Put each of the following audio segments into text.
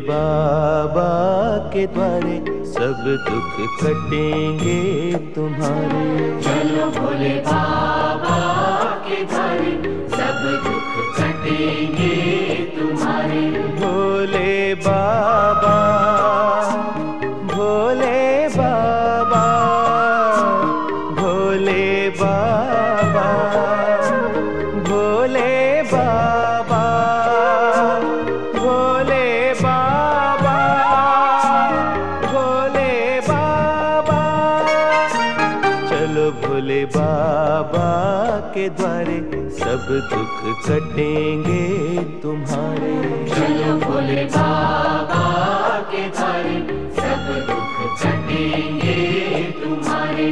बाबा के द्वारे सब दुख कटेंगे तुम्हारे। चलो भोले बाबा के द्वारे सब दुख कटेंगे तुम्हारे। भोले बाबा, भोले बाबा, भोले बाबा, भोले बाबा, भोले बाबा, भोले बाबा। चलो भोले बाबा के द्वारे सब दुख कटेंगे तुम्हारे। चलो भोले बाबा के द्वारे सब दुख कटेंगे तुम्हारे।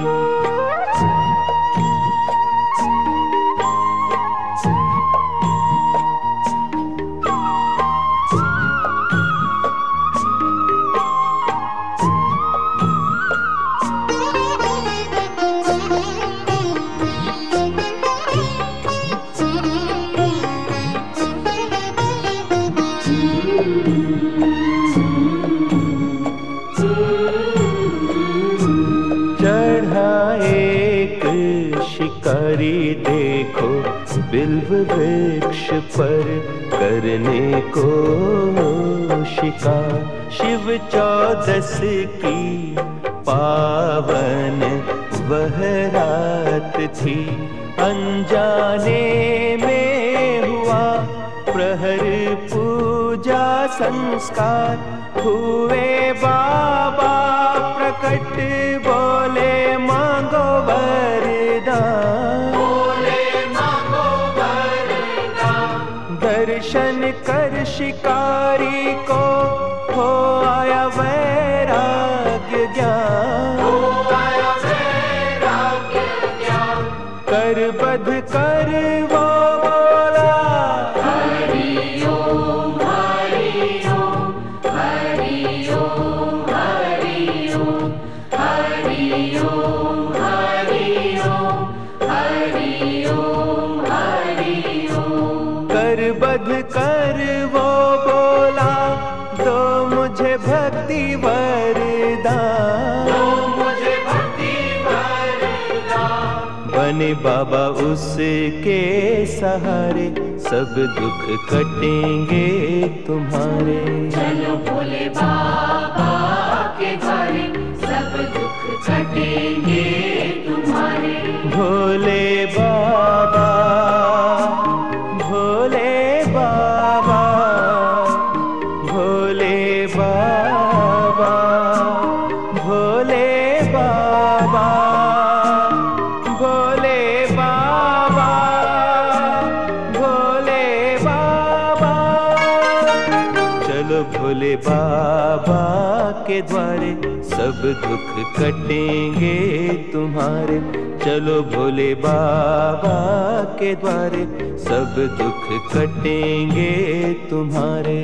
चढ़ा एक शिकारी देखो बिल्व वृक्ष पर करने को शिकार। शिव 14 की पावन वह रात थी, अनजाने में हुआ प्रहर पूजा संस्कार। हुए बाबा प्रकट बोले मांगो वरदान, बोले मांगो वरदान। दर्शन कर शिकारी को हो आया वैराग्य ज्ञान। हो आया वैराग्य ज्ञान। कर बध कर वो बोला हरि ओम हरि ओम हरि ओम हरि ओम हरि ओम हरि ओम हरि ओम हरि ओम। कर बध कर वो बोला दो मुझे भक्ति वरदान। तो मुझे भक्ति वरदान। बने बाबा उसके सहारे सब दुख कटेंगे तुम्हारे। चलो भोले बाबा के द्वारे सब दुख कटेंगे तुम्हारे। भोले बाबा, भोले बाबा, भोले बाबा, भोले बाबा, भोले बाबा, भोले बाबा। चलो भोले बाबा के द्वारे सब दुख कटेंगे तुम्हारे। चलो भोले बाबा के द्वारे सब दुख कटेंगे तुम्हारे।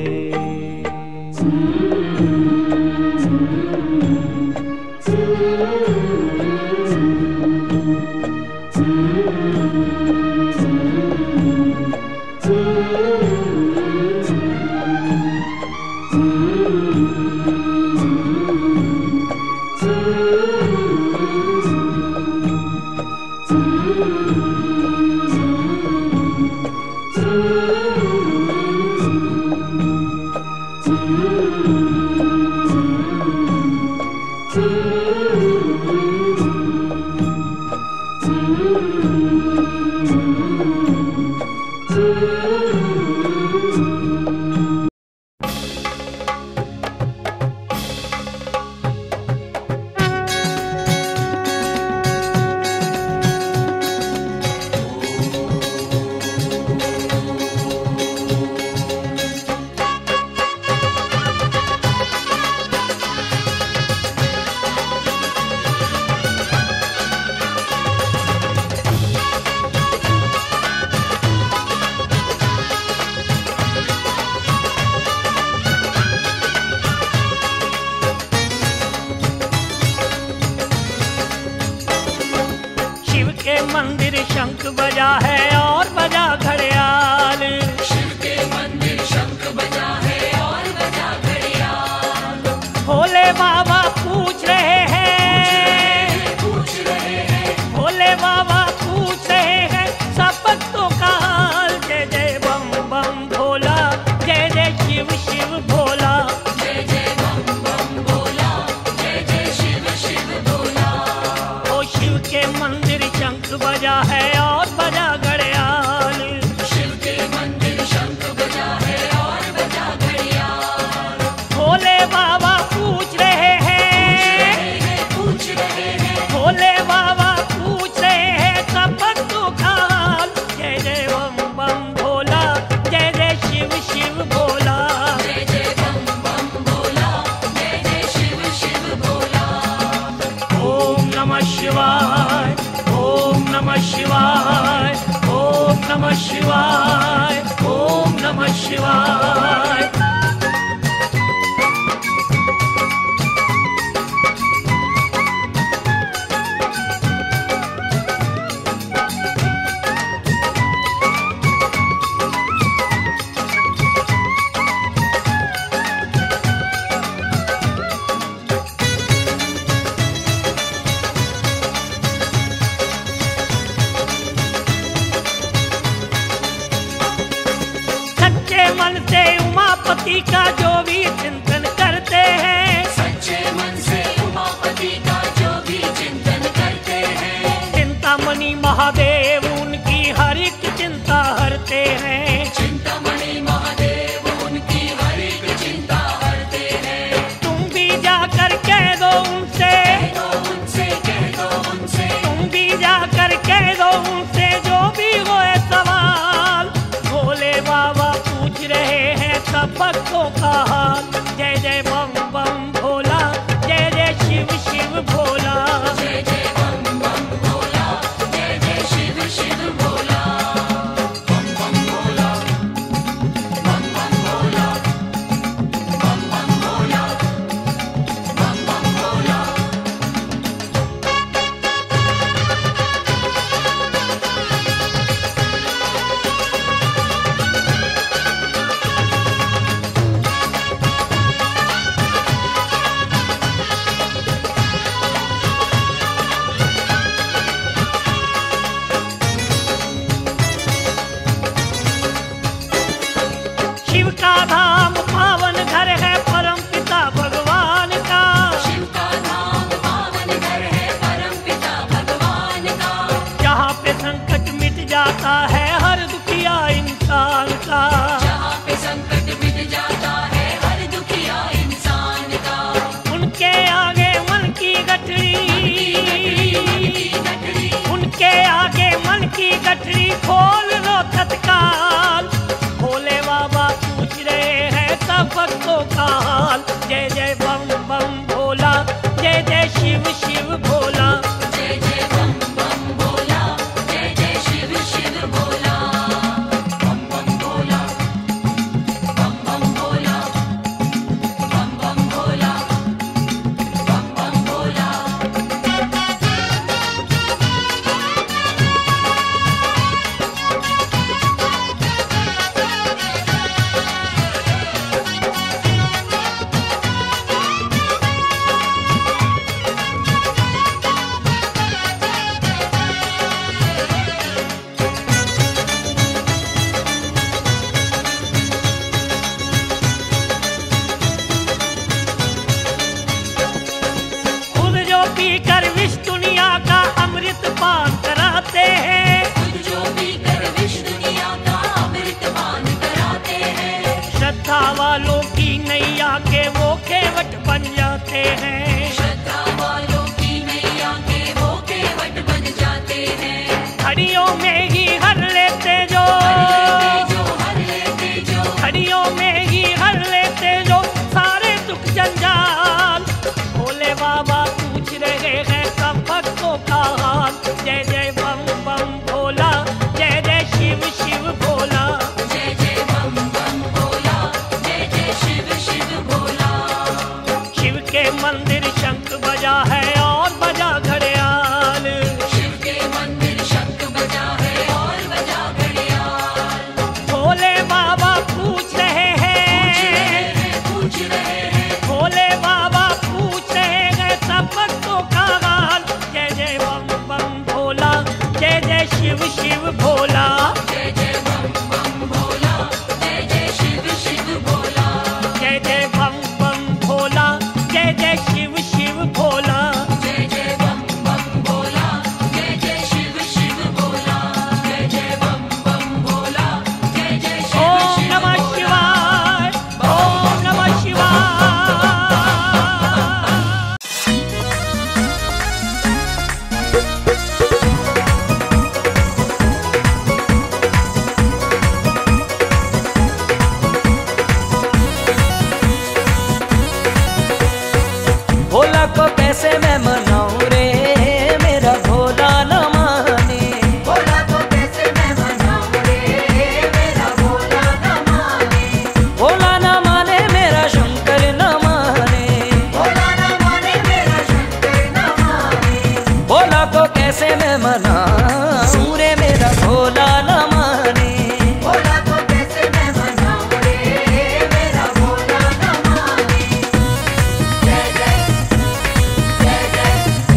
मंदिर शंख बजा है और बजा घड़ियाल। शिव के मंदिर शंख बजा है और बजा भोले बाबा पूछ रहे हैं, भोले बाबा पूछ रहे हैं सब भक्तों का हाल। जय जय बम बम भोला, जय जय शिव शिव भोला, जय जय बम बम भोला, जय जय शिव शिव भोला। ओम नमः शिवाय, ओम नमः शिवाय, ओम नमः शिवाय, ओम नमः शिवाय। मन से उमापति का जो भी चिंतन करते हैं, सच्चे मन से उमापति का जो भी चिंतन करते हैं, चिंतामणि महादेव उनकी हर एक चिंता हरते हैं। चिंतामणि महादेव उनकी हर एक चिंता हरते हैं। तुम भी जाकर कह दो उनसे, कह दो उनसे, कह दो उनसे, तुम भी जाकर कह दो उनसे जो भी होए सवाल। भोले बाबा पूछ रहे हैं सब भक्तों का हाल। जय जय बम बम भोला, जय जय शिव शिव भोला, जय जय बम बम भोला, जय जय शिव शिव भोला। बम बम भोला, बम बम भोला, बम बम भोला, बम बम भोला। शिव का धाम पावन घर है परम पिता भगवान का, शिव का धाम पावन घर है परम पिता भगवान का। जहाँ पे संकट मिट जाता है हर दुखिया इंसान का। जहाँ पे संकट मिट जाता है हर दुखिया इंसान का। उनके आगे मन की गठरी, उनके आगे मन की गठरी खोल लो तत्काल। भोले बाबा पूछ रहे हैं सब भक्तों का हाल। जय जय बम बम भोला, जय जय शिव शिव भोला, जय जय बम बम भोला, जय जय शिव शिव भोला। बम बम भोला, बम बम भोला, बम बम भोला, बम बम भोला। खुद जो पीकर विष दुनिया का अमृत पान कराते हैं, खुद जो पीकर विष दुनिया का अमृत पान कराते हैं। श्रद्धा वालों की नैया के वो केवट बन जाते हैं। श्रद्धा वालों की नैया के वो केवट बन जाते हैं। घड़ियों में ही हर लेते जो, हर लेते जो, घड़ियों में ही हर लेते जो सारे दुख जंजाल। भोले बाबा पूछ रहे हैं सब भक्तों का हाल। जय जय बम बम भोला, जय जय शिव शिव भोला, जय जय बम बम भोला, जय जय शिव शिव भोला। शिव के मंदिर कैसे मैं मनाऊं रे मेरा भोला न माने। भोला को कैसे मैं मनाऊं रे मेरा भोला न माने। भोला न माने मेरा शंकर न माने। भोला न माने मेरा शंकर न माने। भोला को कैसे मैं मनाऊं रे मेरा भोला न माने। भोला को कैसे मैं मनाऊं रे मेरा भोला न माने। जय जय जय जय।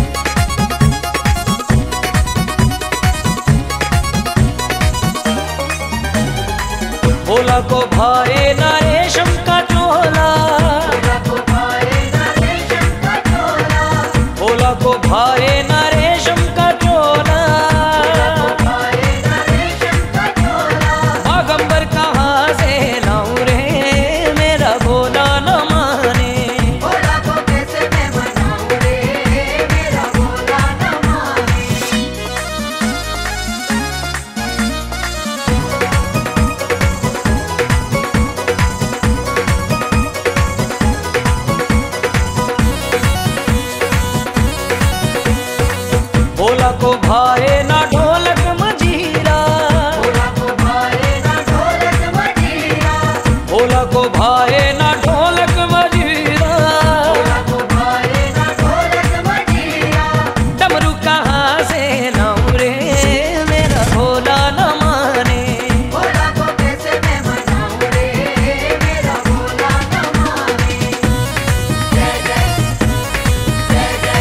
भोला को भाए ना रेशम का चोला। भोला को भाए ना रेशम का चोला। भोला को भाए ना रेशम का चोला। भाए ना रेशम का चोला। बागंबर कहाँ से लाऊं रे मेरा भोला न माने। भोला को कैसे मैं मनाऊं रे मेरा भोला न माने। भोला को भाए ना ढोलक मजीरा। भोला को भाए ना ढोलक मजीरा। भोला को भाए ना ढोलक मजीरा। भोला को भाए ना ढोलक मजीरा। डमरू कहाँ से लाऊं रे मेरा भोला न माने। भोला को कैसे मैं मनाऊं रे मेरा भोला न माने। जय जय जय जय।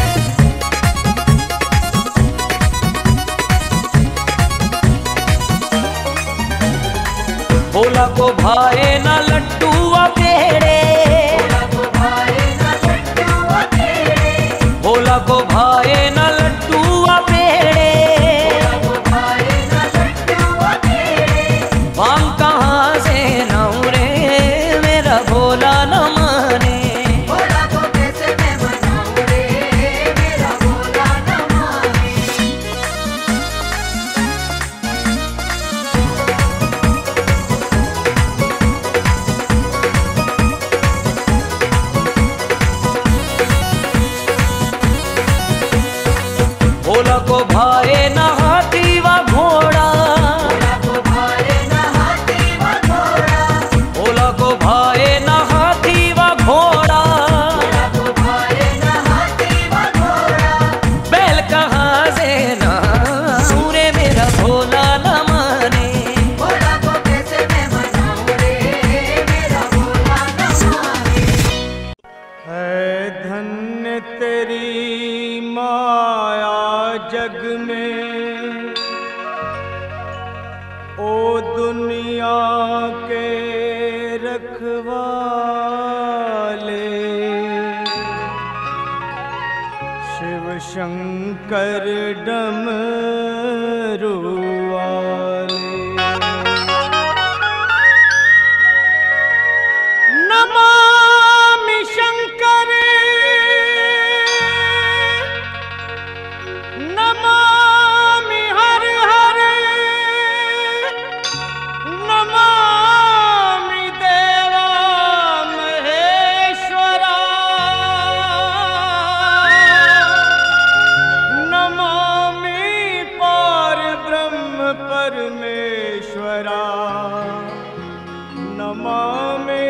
भोला को भाए ना लड्डू व पेड़े। भोला को भाए ना लड्डू व पेड़े। भोला को भाए ना लड्डू व पेड़े। भोला को भाए ना लड्डू व पेड़े। भांग कहाँ से लाऊं रे मेरा भोला न माने। भोला को कैसे मैं मनाऊं रे मेरा भोला न माने। भोला को भाए ना हाथी व घोड़ा। भोला को भाए ना हाथी व घोड़ा। भोला को भाए ना हाथी व घोड़ा। भोला को भाए ना हाथी व घोड़ा। बैल कहाँ से लाऊं रे मेरा भोला न माने। भोला को कैसे मैं मनाऊं रे मेरा भोला न माने। है धन्य तेरी माया जग में, ओ दुनिया के रखवाले। शिव शंकर डमरू वाले। नमामि शंकर नमामि हर हर नमामि देवा महेश्वरा। नमामि पार ब्रह्म परमेश्वरा। नमामि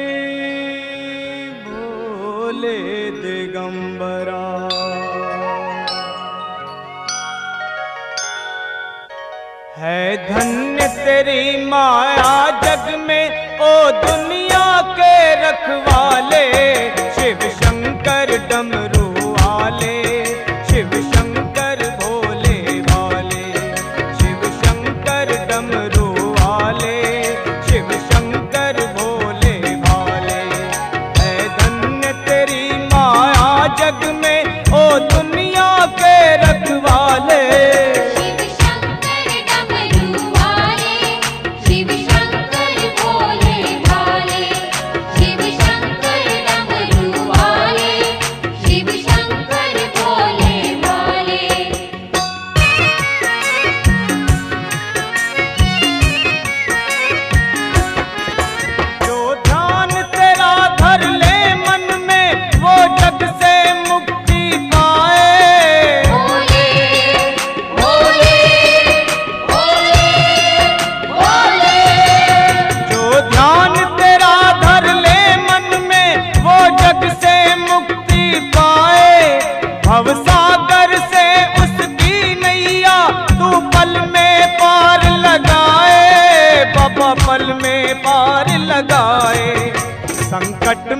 भोले दिगंबरा। है धन्य तेरी माया जग में, ओ दुनिया के रखवाले। शिव शंकर डमरू वाले। शिव शंकर भोले वाले। शिव शंकर डमरू वाले। शिव शंकर भोले वाले। है धन्य तेरी माया जग में, ओ दुनिया के रखवाले। शिव शंकर डमरू वाले। शिव शंकर भोले भाले।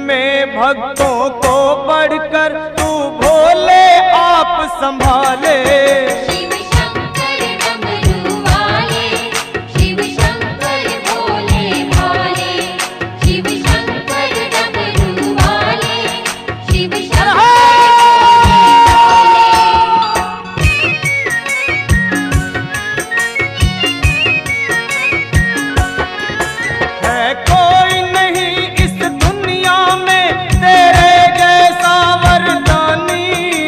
में भक्तों को बढ़कर तू भोले आप संभाले। शिव शंकर डमरू वाले, शिव शंकर भोले भाले, शिव शंकर डमरू वाले, शिव शंकर है कोई नहीं इस दुनिया में तेरे जैसा वरदानी।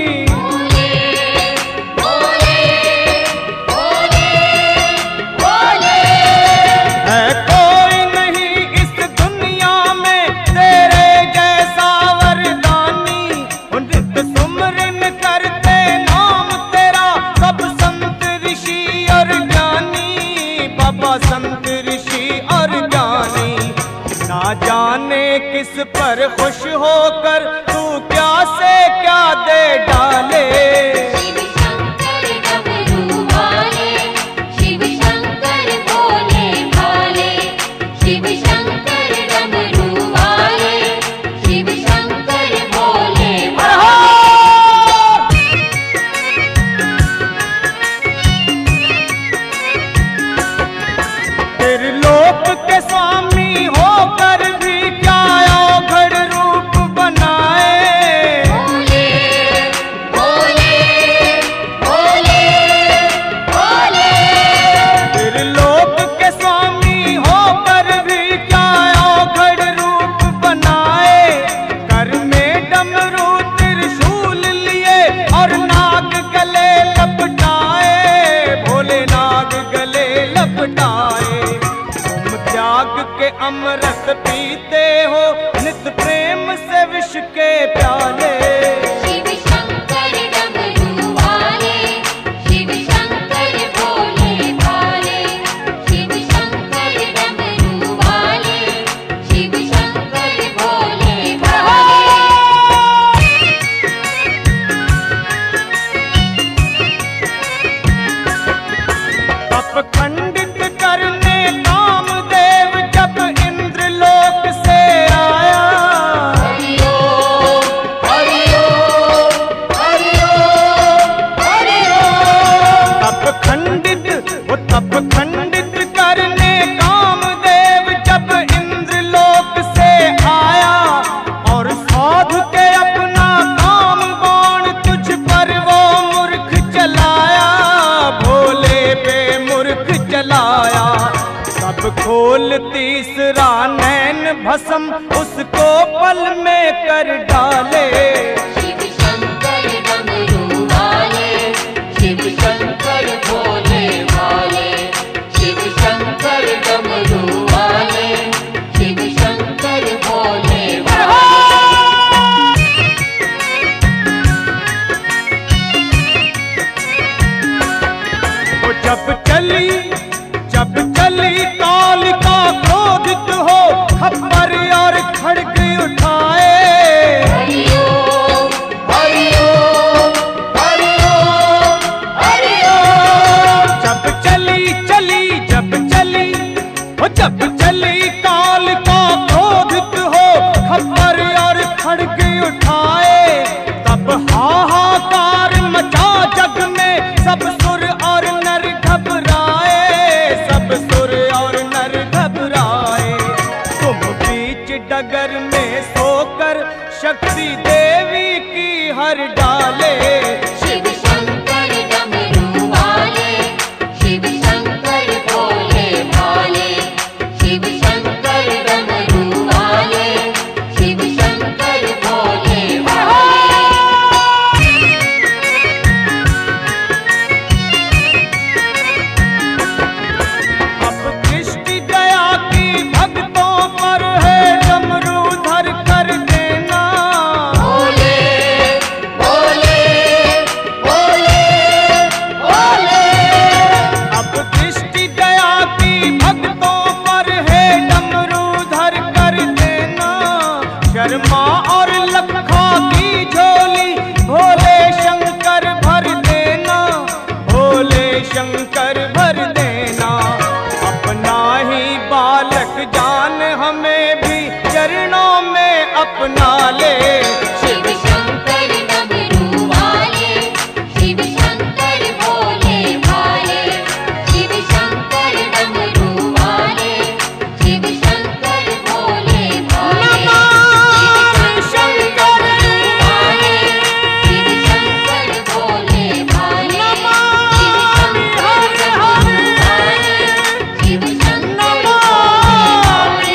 भोले भोले भोले है कोई नहीं इस दुनिया में तेरे जैसा वरदानी। नित सुमरन करते नाम तेरा सब संत ऋषि और ज्ञानी। बाबा संत ऋषि और ज्ञानी ना जाने किस पर खुश होकर तू क्या से क्या दे डाले। शिव शंकर डमरू वाले, शिव शंकर भोले भाले, शिव शंकर डमरू वाले, शिव शंकर भोले त्रिलोक के स्वामी होकर भी क्या अवघड़ रूप बनाए। भोले भोले भोले भोले त्रिलोक के स्वामी होकर भी क्या अवघड़ रूप बनाए। कर में डमरू त्रिशूल लिए और नाग गले लपटाए। भोले नाग गले लपटाए। तुम त्याग के अमृत पीते हो नित प्रेम से विष के प्याले। शिव शंकर डमरू वाले, शिव शंकर भोले भाले, शिव शंकर डमरू वाले, शिव शंकर भोले भाले। तप खंडित करने कामदेव जब इंद्रलोक से आया। हरिओ हरिओ हरिओ हरिओ तप खंडित करने कामदेव जब इंद्रलोक से आया। और साधु के अपना काम बाण तुझ पर वो मूर्ख चलाया। भोले पे मूर्ख चलाया। सब खोल तीसरा नैन भस्म उसको पल में कर डाले। शिव शंकर डमरू वाले, शिव शंकर भोले भाले, शिव शंकर डमरू वाले, शिव शंकर भोले भाले। वो जब चली कालिका क्रोधित हो खप्पर और खड़ग उठाए। हरिओ हरिओ हरिओ हरिओ जब चली कालिका क्रोधित हो खप्पर और खड़ग उठाए। तब हाहाकार मचा जग में सब सुर और नर घबराए। सब सुर और नर घबराए। तुम बीच डगर में सोकर शक्ति देवी की हर डाले। शिव शंकर डमरू वाले, शिव शंकर भोले भाले, शिव शंकर डमरू वाले, शिव शंकर भोले भाले। अब दृष्टि दया की भक्तों पर है डमरू धर कर देना। भोले भोले भोले भोले अब दृष्टि दया की भक्तों पर है डमरू धर कर देना। शर्मा और लखा की झोली भोले शंकर भर देना। भोले शंकर भर देना। अपना ही बालक जान हमें भी चरणों में अपना वाले, शिव शंकर डमरू वाले, शिव शंकर भोले भाले, शिव शंकर डमरू वाले, शिव शंकर भोले भाले, शिव शंकर वाले, शिव शंकर भोले भाले, शिव शंकर वाले,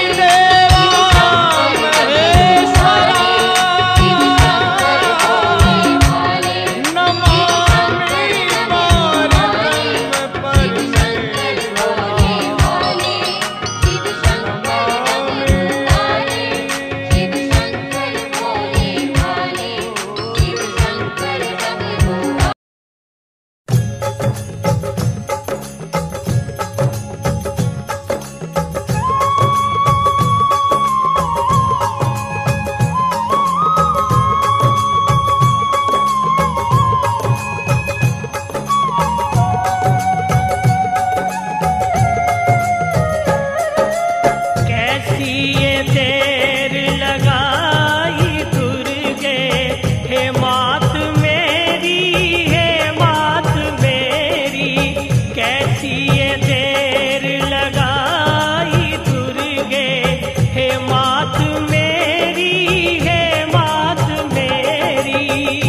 कैसी ये देर लगाई दुर्गे, हे मात मेरी, हे मात मेरी, कैसी ये देर लगाई दुर्गे, हे मात मेरी, हे मात मेरी।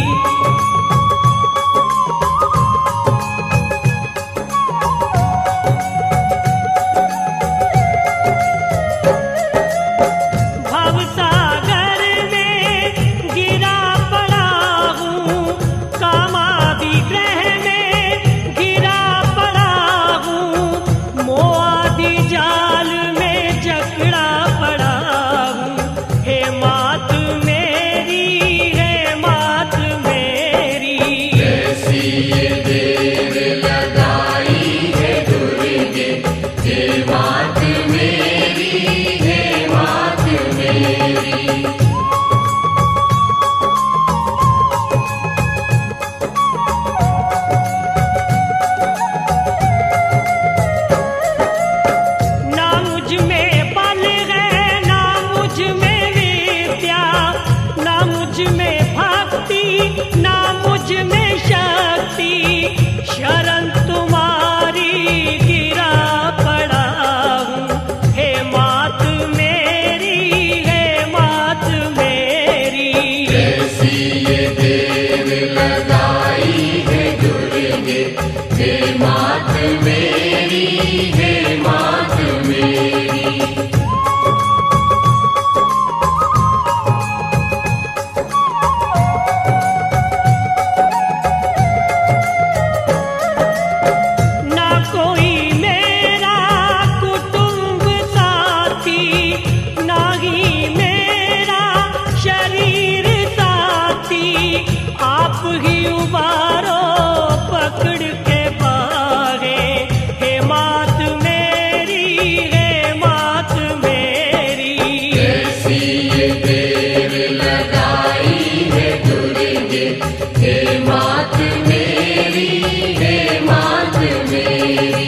भवसागर में गिरा पड़ा हूँ, कामादि ग्रह में गिरा पड़ा हूँ, मोआदि जाल में जकड़ा पड़ा हूँ, हे मात मेरी, हे मात मेरी। कैसी ये देर लगाई है दुर्गे, हे मात मेरी, हे मात मेरी। ना मुझ में बल है, ना मुझ में विद्या, ना मुझ में भक्ति, ना मुझ में शक्ति, शरण तुम्हारी गिरा पड़ा हूँ, हे मात मेरी, हे मात मेरी। कैसी ये देर लगाई है दुर्गे, हे मात मेरी, हे मात मेरी। ना कोई मेरा कुटुंब साथी, ना ही मेरा शरीर साथी, आप ही उबारो पकड़ के बाहे, हे मात मेरी, हे मात मेरी। कैसी ये देर लगाई है दुर्गे, हे मात मेरी, हे मात मेरी।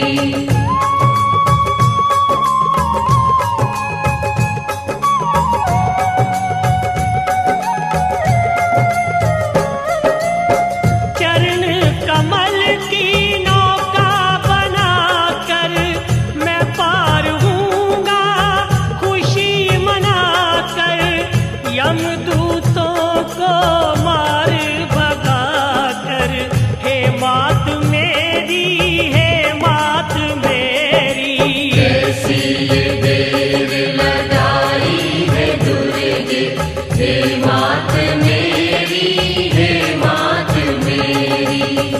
चरण कमल की नौका बनाकर मैं पार हूँगा, खुशी मनाकर यमदूतों को मार भगा कर, हे मात मेरी, हे मात मेरी। कैसी ये देर लगाई है दुर्गे, हे मात मेरी, हे मात मेरी।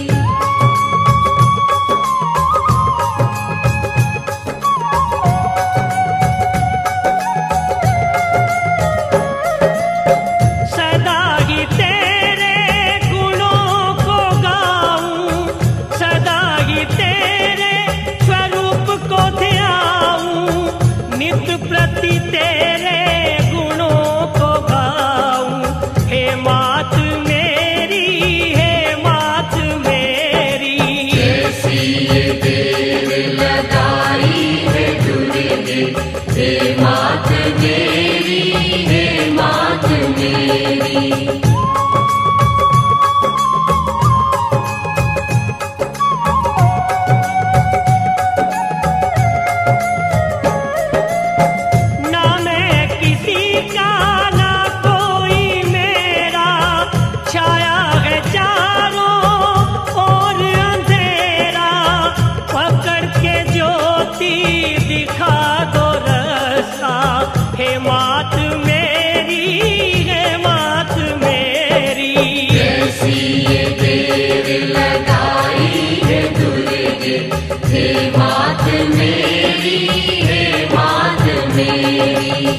सदा ही तेरे गुणों को गाऊं, सदा ही तेरे स्वरूप को ध्याऊं, नित प्रति तेरे गुणों को गाऊं, हे मात मेरी, हे मात मेरी। कैसी ये देर लगाई है दुर्गे, हे मात मेरी, हे मात मेरी। मेरी। ना मैं किसी का ना कोई मेरा, छाया है चारों ओर अंधेरा, पकड़ के ज्योति दिखा दो रास्ता, हे मात मेरी, हे मात मेरी। कैसी ये देर लगाई है दुर्गे, हे मात मेरी, हे मात मेरी।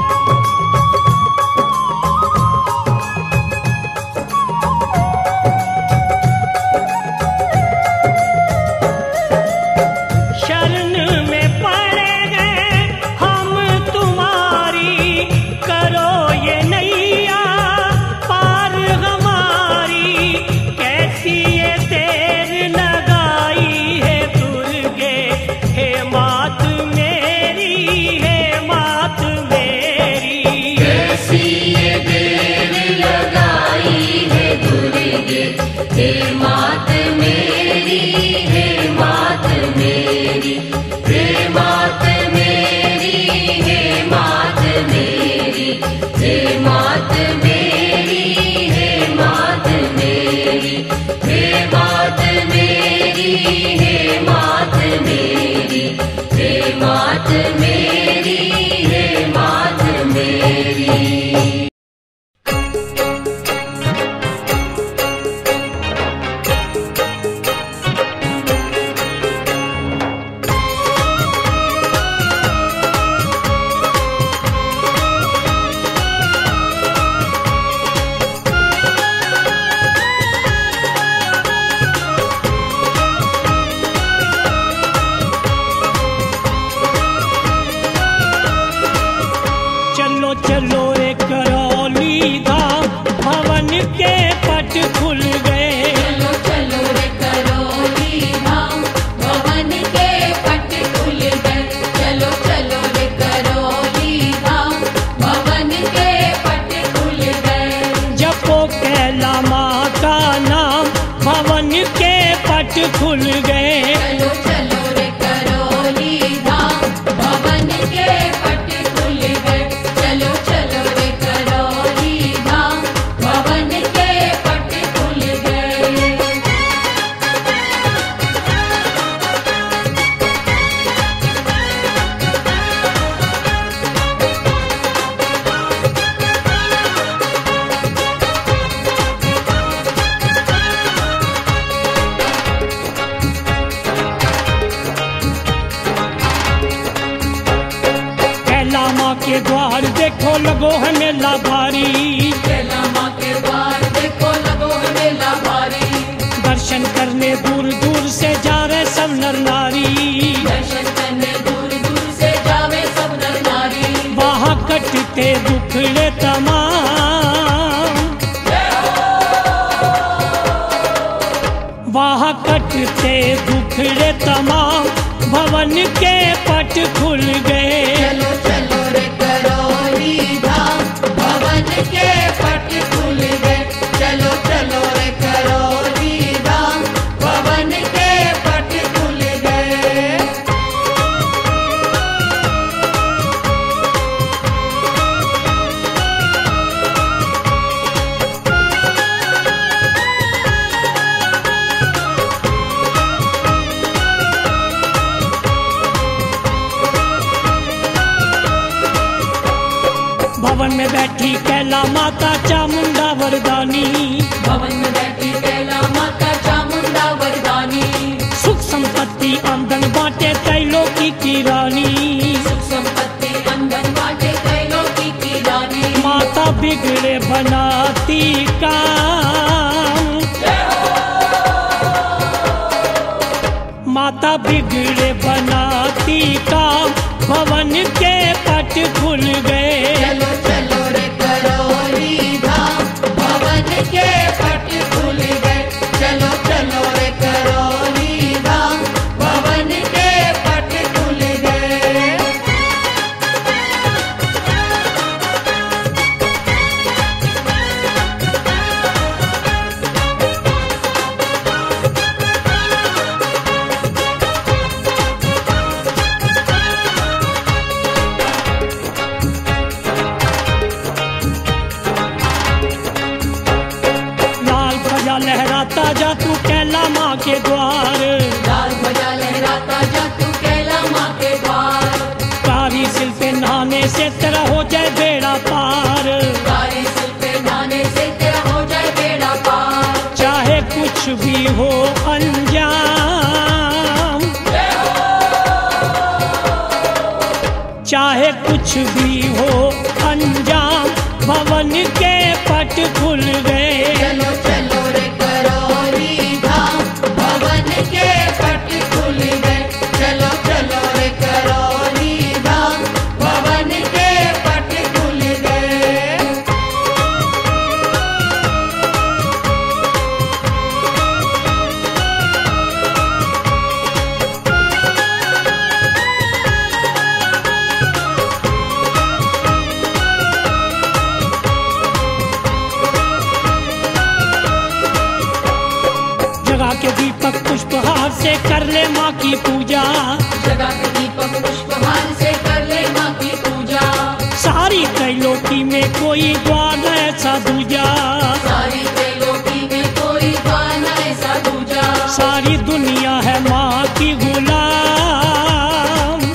शरण में पड़े हैं हम तुम्हारी, करो ये नैया पार हमारी। कैसी ये देर लगाई है दुर्गे, हे मात मेरी, हे मात मेरी। कैसी ये देर लगाई है दुर्गे, हे मात मेरी, हे मात मेरी। हे मात मेरी, हे मात मेरी। हे मात मेरी, हे मात मेरी। हे मात मेरी, हे मात मेरी। हे मात मेरी, हे मात मेरी। चलो चलो रे करौली धाम, भवन के पट खुल गए। चलो चलो रे करौली धाम, भवन के पट खुल गए। चलो चलो रे करौली धाम, भवन के पट खुल गए। जपो कैला माँ का नाम, भवन के पट खुल गए। चलो चलो रे करौली धाम, भवन के पट खुल गए। चलो चलो रे करौली धाम, भवन के पट खुल गए। कैला माँ के द्वार देखो लगो है मेला भारी, कैला माँ के द्वार देखो लगो है मेला भारी। दर्शन करने दूर दूर से जा रहे सब नर नारी। दर्शन करने दूर दूर से जावे सब नर नारी। वहाँ कटते दुखड़े तमाम, वहाँ कटते दुखड़े तमाम, भवन के पट खुल गए। चलो चलो रे करौली धाम, भवन के पट खुल गए। चलो चलो रे करौली धाम, भवन के पट खुल गए। भवन में बैठी कैला माता चामुंडा वरदानी, भवन में बैठी कैला माता चामुंडा वरदानी। सुख संपत्ति आमदन बांटे त्रैलोकी की रानी। सुख संपत्ति अंधन बांटे त्रैलोकी की रानी। माता बिगड़े बनाती काम, माता बिगड़े बनाती काम, भवन के पट खुल गए। चलो चलो रे करौली धाम, भवन के पट खुल गए। चलो चलो रे करौली धाम, भवन के पट खुल गए। लहराता जा तू कैला माँ के द्वार, लाल ध्वजा लहराता जा तू कैला माँ के द्वार। कारी सिल पे नहाने से तेरा हो जाए बेड़ा पार, कारी सिल पे नहाने से तेरा हो जाए बेड़ा पार। चाहे कुछ भी हो अंजाम, चाहे कुछ भी हो अंजाम, भवन के पट खुल गए। चलो चलो रे करौली धाम, भवन के पट खुल गए। चलो चलो रे करौली धाम, भवन के पट खुल गए। जगा के दीपक पुष्पहार से कर ले माँ की पूजा, जगा के दीपक पुष्पहार से कर ले माँ की पूजा। सारी त्रैलोकी में कोई द्वार न ऐसा दूजा, सारी त्रैलोकी में कोई द्वार न ऐसा दूजा। सारी दुनिया है माँ की गुलाम,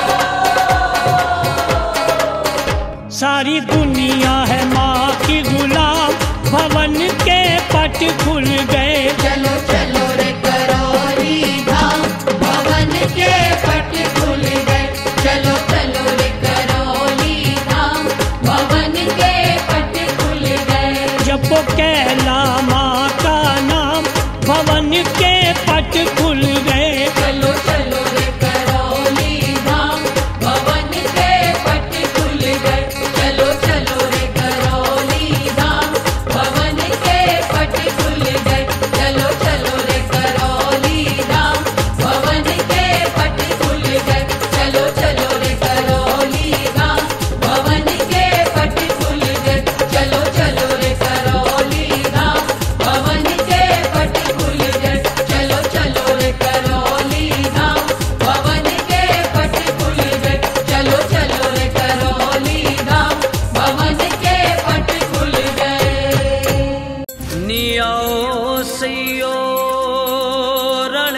सारी दुनिया है माँ की गुलाम, भवन के पट खुल गए। चलो चलो रे करौली धाम, भवन के पट खुल गए। चलो चलो रे करौली धाम, भवन के पट खुल गए। जपो कैला माँ का नाम, भवन के पट खुल गए। चलो चलो रे करौली धाम, भवन के पट खुल गए। चलो चलो रे करौली धाम, भवन के पट खुल गए। चलो चलो रे करौली धाम, भवन के पट खुल गए। चलो चलो रे करौली धाम, भवन के पट खुल गए। चलो चलो रे करौली धाम, भवन के पट खुल गए। चलो चलो रे करौली धाम, भवन के पट खुल गए। चलो चलो रे करौली धाम, भवन के पट खुल गए। नियो सियो रण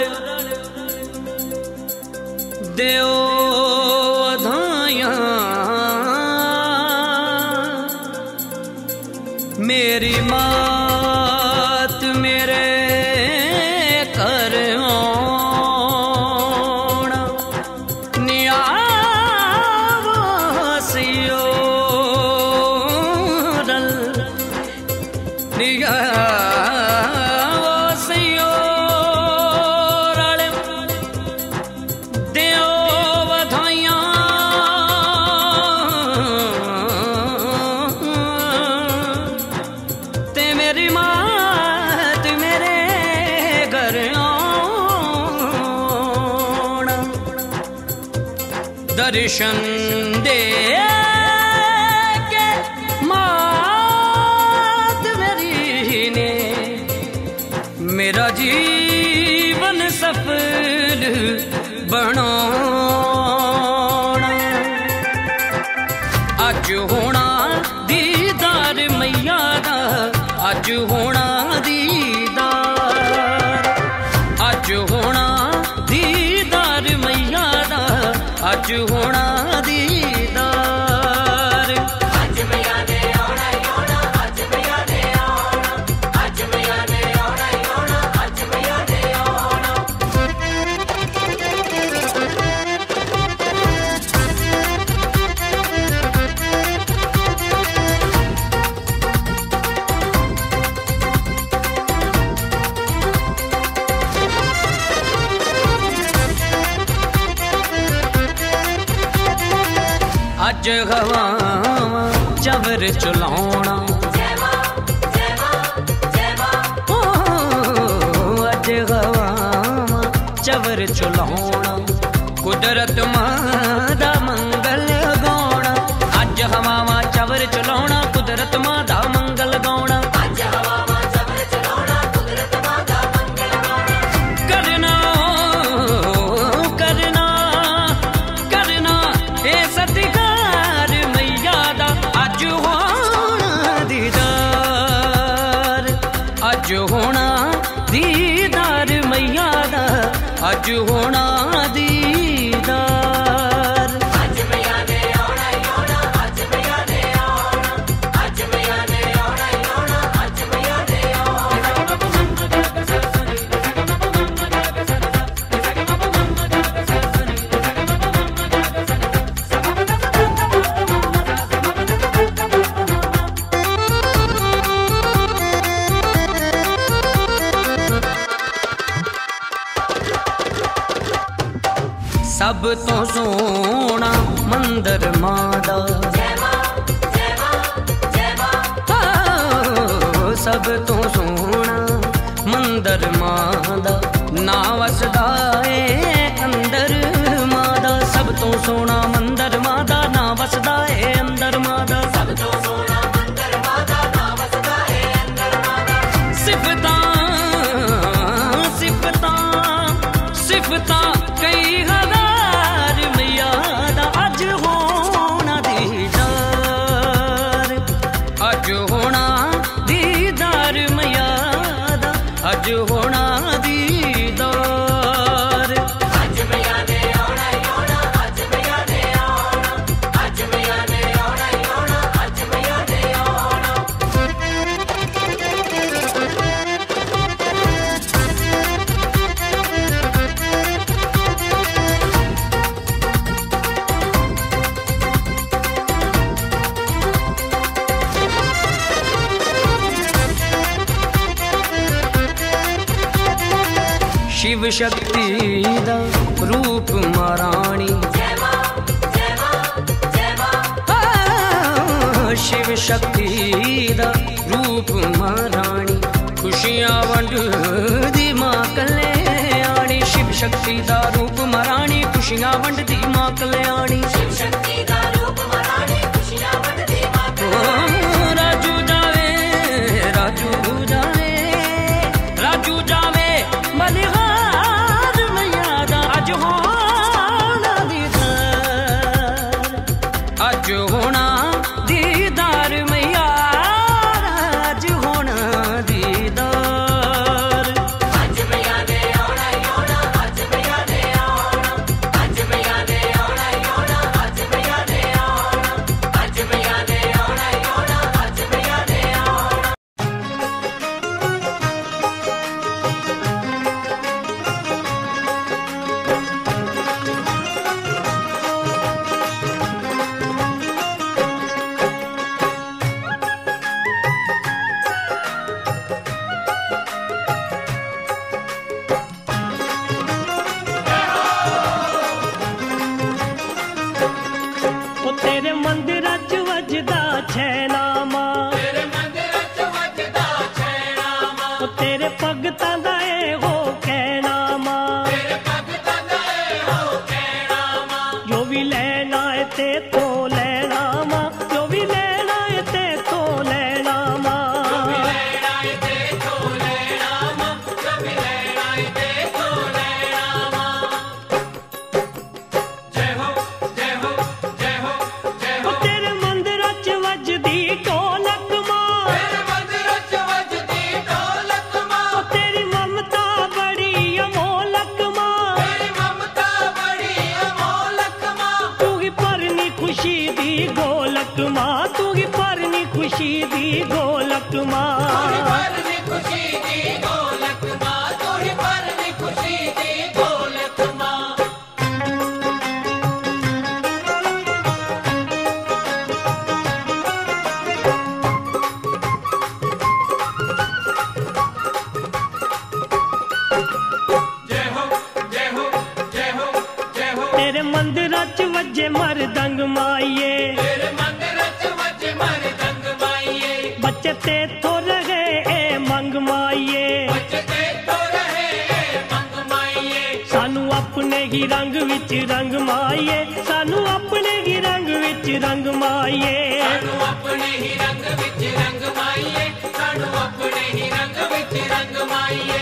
देओ धाया, मेरी मात मेरे कर आना। नियावो सियो रल, नियावो सियो रल देओ बधाइयाँ, ते मेरी मात मेरे घर आना। दर्शन दे के मात मेरी ने मेरा जीवन सफल बनाना। अज होना दीदार मैया दा, अज होना दीदार, अज होना दीदार मैया दा, अज होना दीदार। आज मैया ने आना आना, आज मैया ने आना, आज मैया ने आना आना, आज मैया ने आना। अज हवावां चवर चलाउणा, ओ अज हवावां चवर चलाउणा, कुदरत मां दा मंगल गाउणा। अज हवावां चवर चलाउणा, कुदरत मां दा मंगल गाउणा। आज हवावां चवर चलाउणा, कुदरत मां दा मंगल गाउणा। करना करना करना ए सत्कार मैया दा, अज होना दीदार, अज होना सब तो सोना मंदिर मादा, सब तो सोना मंदिर मादा, ना वसदा है अंदर मादा। सब तो सोना मंदिर मादा, ना वसदा है अंदर मादा। सब तो सोना मंदिर मादा, ना वसदा है अंदर मादा। सिफतां सिफतां सिफतां कई हजार मैया दा, अज होना दीदार, अज होना दीदार मैया दा, अज होना दीदार। अज मैया ने आना ही आना, अज मैया ने आना, अज मैया ने आना ही आना, अज मैया ने आना। शिव शक्ति दा रूप महारानी, शिव शक्ति दा रूप महारानी, खुशियां वंड दी मां कल्याणी। शिव शक्ति दा रूप महारानी, खुशियां वंड दी मां कल्याणी। शिव शक्ति दा रूप महारानी, खुशियां वंड दी मां कल्याणी। राजू जावे राजू जावे राजू जावे बलिहार मैया दा, अज होना दीदार, अज होना दीदार मैया, अज होना दीदार। अज मैया ने आना ही आना, अज मैया ने आना, अज मैया ने आना ही आना, अज मैया ने आना, अज मैया ने आना ही आना, अज मैया ने आना। ओ तेरे मंदिर च वजदा छैना मां, तेरे मंदिर च वजदा छैना मां। ओ तेरे भगतां दा ए हो कहना मां, तेरे भगतां दा ए हो कहना मां। जो भी लेना है ते तो लेना मां, जो भी लेना है ते तो लेना मां, जो भी लेना है ते तो लेना मां, जो भी लेना है ते तो लेना मां। जय हो जय हो जय हो जय हो। तेरे मंदिर च वजदी ढोलक मां, तेरे मंदिर च वजदी ढोलक मां। तेरी ममता बड़ी अमोलक मां, तेरी ममता बड़ी अमोलक मां। तू ही भरनी खुशी दी गोलक मां, तू ही भरनी खुशी दी गोलक मां, तू ही भरनी खुशी दी गोलक मां, तू ही भरनी खुशी दी गोलक मां। तेरे मंदिर च वजे मरदंग माइये, तेरे मंदिर च वजे मरदंग माइये। बच्चे ते तो रहे ए मंग माइये, बच्चे ते तो रहे ए मंग माइये। सानू अपने ही रंग विच रंग माइये, सानू अपने ही रंग विच रंग माइये, सानू अपने ही रंग विच रंग माइये, सानू अपने ही रंग विच रंग माइये।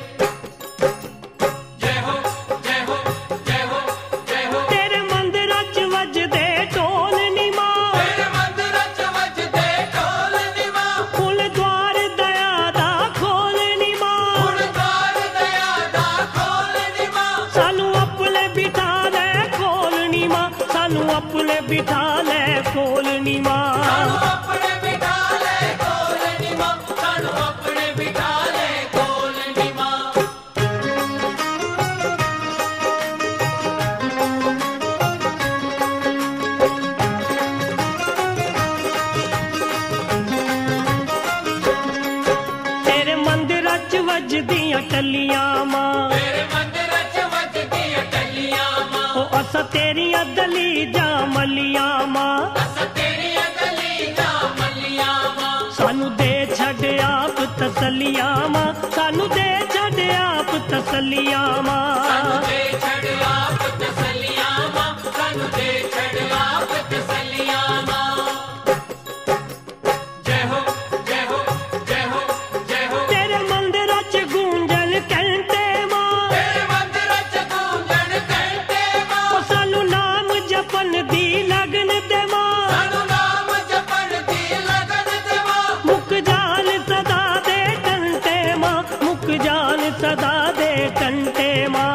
जय हो जय हो जय हो जय हो। तेरे मंदिर च वजदे ढोल नी मां, तेरे मंदिर च वजदे ढोल नी मां। फुल द्वार दया दा खोल नी मां, फुल द्वार दया दा खोल नी मां। सानू अपने बिठा ले खोल नी मां, सानू अपने बिठा ले खोल नी मां, सानू अपने बिठा ले खोल नी मां, सानू अपने बिठा ले खोल नी मां। तेरे मंदिर च वजदियां टलियां मां, तेरे मंदिर च वजदियां टलियां मां। ओ तेरिया दलीजा मलिया मां सानू दे छड़ आप तसलिया मां सानू दे छड़ आप तसलिया मां तेरे मंदिर च गूंजन घंटे मां ओ सानू नाम जपन दी लगन दे मां मुक जान सदा दे कंटे मां मुक जान सदा दे कंटे मां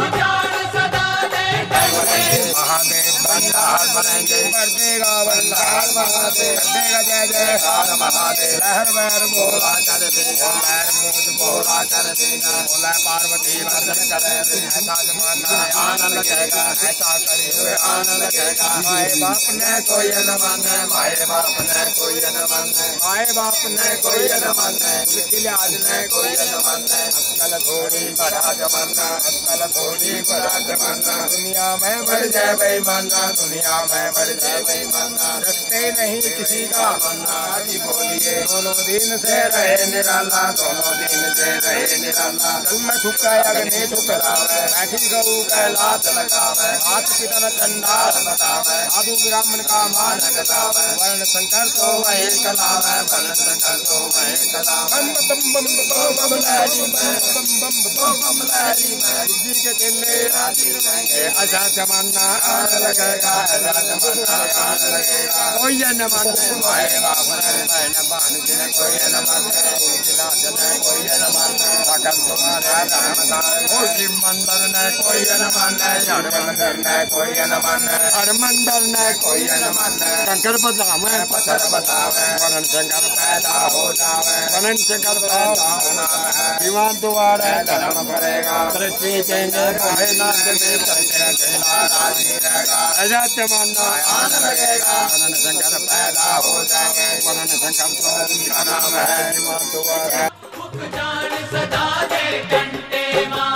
महादेव बंदार बनेंगे कर देगा बंदार महादेव देगा जय जयकार महादेव लहर वहर बोला कर देगा लहर मूज बोला कर देगा बोला पार्वती भजन करे ऐसा जमाना आना लगेगा ऐसा करे हुए आना लगेगा माए बाप ने कोई न माने माए बाप ने कोई न माने माए बाप ने कोई न माने लिहाज ने कोई न माने अक्कल थोड़ी बड़ा जमाना अक्कल थोड़ी बड़ा जमाना दुनिया में बढ़ जाए बेईमाना दुनिया में बढ़ जाए बेईमाना रखते नहीं किसी का मन्ना जी बोलिए दोनों दिन से रहे निराला दोनों दिन से रहे निराला कल में ठुका अग्नि ठुकरावे बैठी गऊ का लात लगावे हाथ पिता चंडाल बतावे साधु ब्राह्मण का मान घटावे वर्ण शंकर तो वही कलावे वर्ण शंकर तो वही कलावे बम बम बम बम लहरी में बम बम बम लहरी में जी के दिले हाजिर रहेंगे आजा जमाना आने लगेगा आजा जमाना आने लगेगा कोई न माने माए बाप ने न मान जिन्हें कोई न माने जिला जने कोई न माने सागर तुम्हारे धर्मदार कोई मंदिर ने कोई न माने हर मंदिर ने कोई न माने हर मंदिर ने कोई न माने शंकर बतावे पत्थर बतावे वरण शंकर पैदा हो जावे वरण शंकर पैदा होना है दीवान तुम्हारे धर्म करेगा सृष्टि चेंगे कोई नाथ में चलते चला राजी रहेगा आजा जमाना आने लगेगा वरण शंकर पैदा हो जाएंगे वरण शंकर तो उनका नाम है दीवान तुम्हारे सदा दे घंटे मां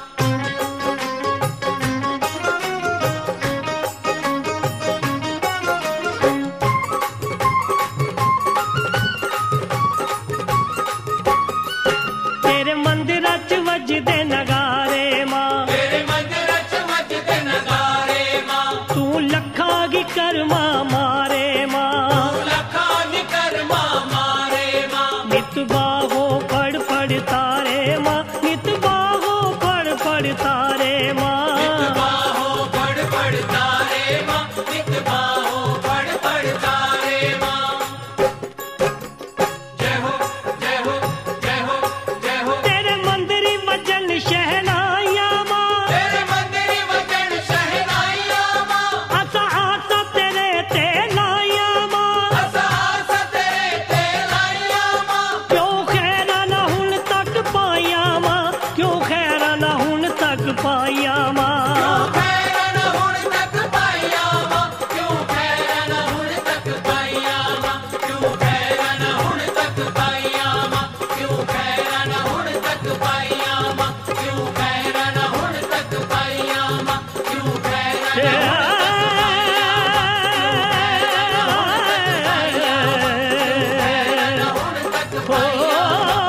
तेरे मंदिर च वजदे नगारे मां तेरे मंदिर च वजदे नगारे मां तू लखा गी कर्मा मारे मां लखा दी कर्मा मारे मां नित बाहो पड़ पड़ तारे मां नित बाहो पड़ पड़ तारे मां बाहो पड़ पड़ तारे मां नित बाहो पड़ पड़ तारे मां जय हो जय हो जय हो जय हो तेरे मंदिर वजन शहनाइया मां तेरे मंदिर वजन शहनाइया मां आसा आसा तेरे ते लाइया मां असा तेरे ते लाइया मां क्यों खैरा ना हुन तक पाइया मां क्यों खैरा ना हुन तक पाइया मां खैरन हुण तक पाइया मां क्यों खैरन हुण तक पाइया मां क्यों खैरन हुण तक पाइया मां क्यों खैरन हुण तक पाइया मां क्यों खैरन हुण तक पाइया मां क्यों खैरन हुण तक पाइया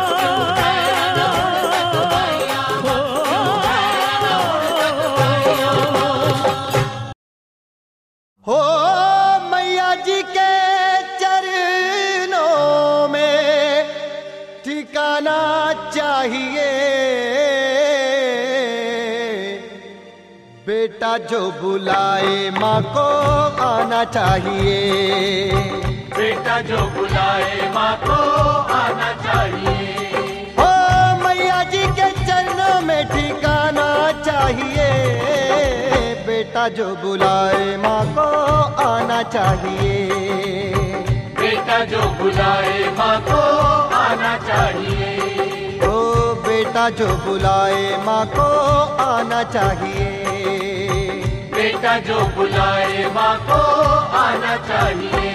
हो मैया जी के चरणों में ठिकाना चाहिए बेटा जो बुलाए माँ को आना चाहिए बेटा जो बुलाए माँ को आना चाहिए ओ मैया जी के चरणों में ठिकाना चाहिए बेटा जो बुलाए माँ को आना चाहिए बेटा जो बुलाए माँ को आना चाहिए ओ बेटा जो बुलाए माँ को आना चाहिए बेटा जो बुलाए माँ को आना चाहिए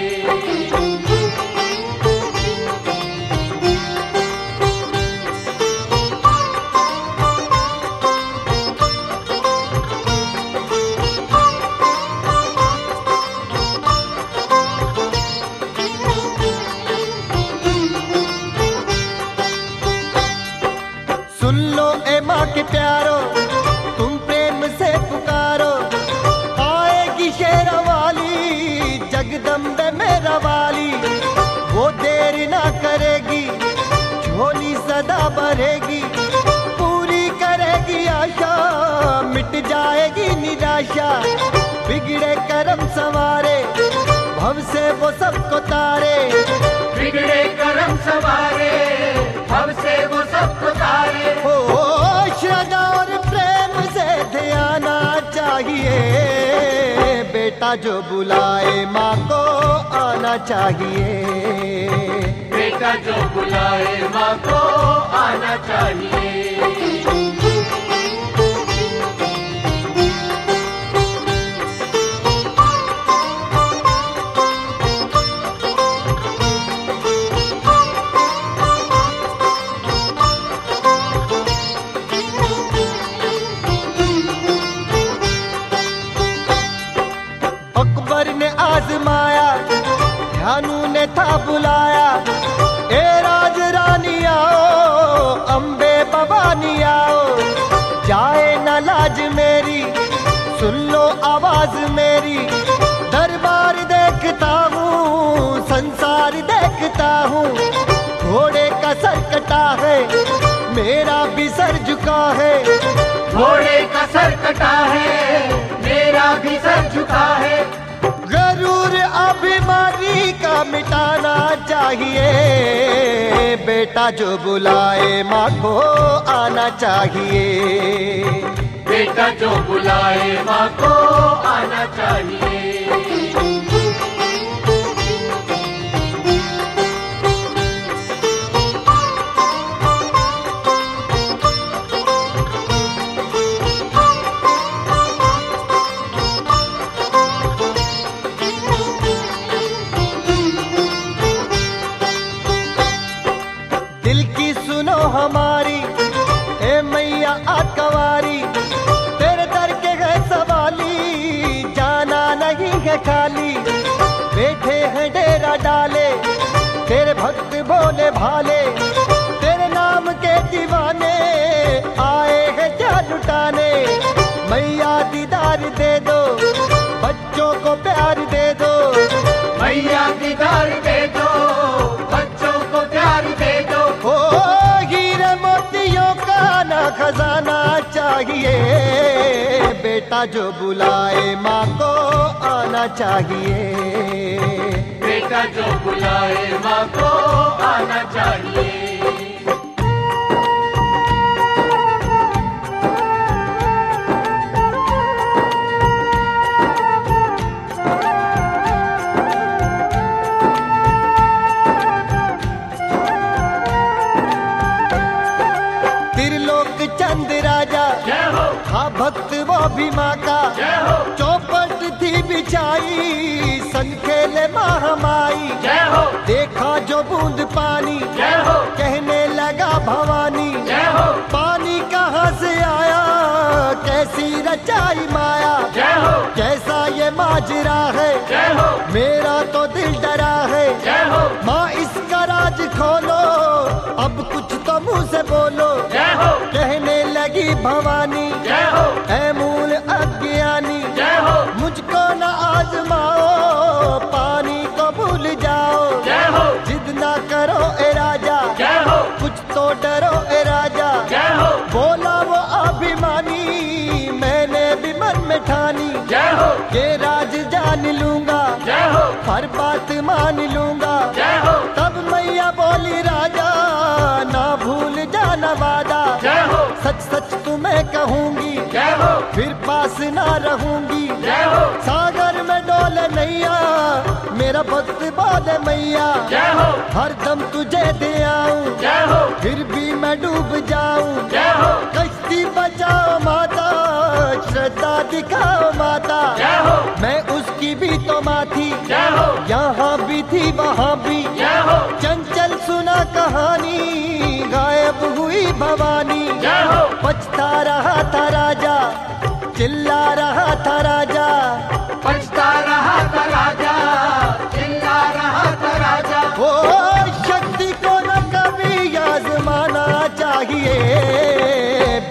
कि प्यारो तुम प्रेम से पुकारो, आएगी शेरवाली जगदम्बे मेरा वाली, वो देर ना करेगी झोली सदा भरेगी, पूरी करेगी आशा मिट जाएगी निराशा, बिगड़े कर्म संवारे भव से वो सबको तारे, बिगड़े कर्म सवारे भव से वो सबको तारे। ओ श्रद्धा और प्रेम से ध्यान चाहिए, बेटा जो बुलाए माँ को आना चाहिए, बेटा जो बुलाए माँ को आना चाहिए। अकबर ने आजमाया ध्यानु ने था बुलाया, ए राज रानी आओ अम्बे भवानी आओ, जाए न लाज मेरी सुन लो आवाज मेरी, दरबार देखता हूँ संसार देखता हूँ, घोड़े का सर कटा है मेरा भी सर झुका है, घोड़े का सर कटा है मेरा भी सर झुका है, गरूर अभिमानी का मिटाना चाहिए, बेटा जो बुलाए माँ को आना चाहिए, बेटा जो बुलाए माँ को आना चाहिए। दिल की सुनो हमारी ए मैया आकवारी, तेरे दर के है सवाली जाना नहीं है खाली, बैठे हैं डेरा डाले तेरे भक्त भोले भाले, तेरे नाम के दीवाने आए हैं जान लुटाने, मैया दीदार दे दो बच्चों को प्यार दे दो, मैया दीदार दे दो बच्चों को प्यार दे दो, ओ हीरे मोतियों का ना खजाना चाहिए, बेटा जो बुलाए माँ को आना चाहिए, बेटा जो बुलाए माँ को आना चाहिए। त्रिलोक चंद राजा जय हो था भक्त वो भी माँ का, जय हो चौपट थी बिछाई सन खेले महामाई, जय हो देखा जो बूंद पानी जय हो कहने लगा भवानी, जय हो पानी कहाँ से आया कैसी रचाई माया, जय हो कैसा ये माजरा है जय हो मेरा तो दिल डरा है, जय हो माँ इसका राज खोलो अब कुछ तो मुँह से बोलो, जय हो कहने लगी भवानी जय हो ऐ मूल अज्ञानी, जय हो मुझको न आजमाओ पानी को भूल जाओ, जय हो जिद ना करो ए राजा जय हो कुछ तो डरो ए राजा, जय हो बोला वो अभिमानी मैंने भी मन में ठानी, जय हो ये राज जान लूंगा जय हो हर बात मान लूंगा, जय हो तब मैया बोली राजा ना भूल जाना वादा, जय हो सच सच तुम्हें कहूंगी जय हो फिर पास ना रहूंगी, जय हो सागर में डोले नैया मेरा भक्त बोले मैया, जय हो हर दम तुझे दे आऊं जय हो फिर भी मैं डूब जाऊं, जय हो कश्ती बचाओ माता श्रद्धा दिखाओ माता, जय हो मैं उसकी भी तो माँ थी जय हो यहाँ भी थी वहाँ भी, जय हो चंचल सुना कहानी गायब हुई भवानी, जय हो पछता रहा था राजा चिल्ला रहा था राजा, पछता रहा था राजा चिल्ला रहा था राजा, ओ शक्ति को न कभी आजमाना चाहिए, बेटा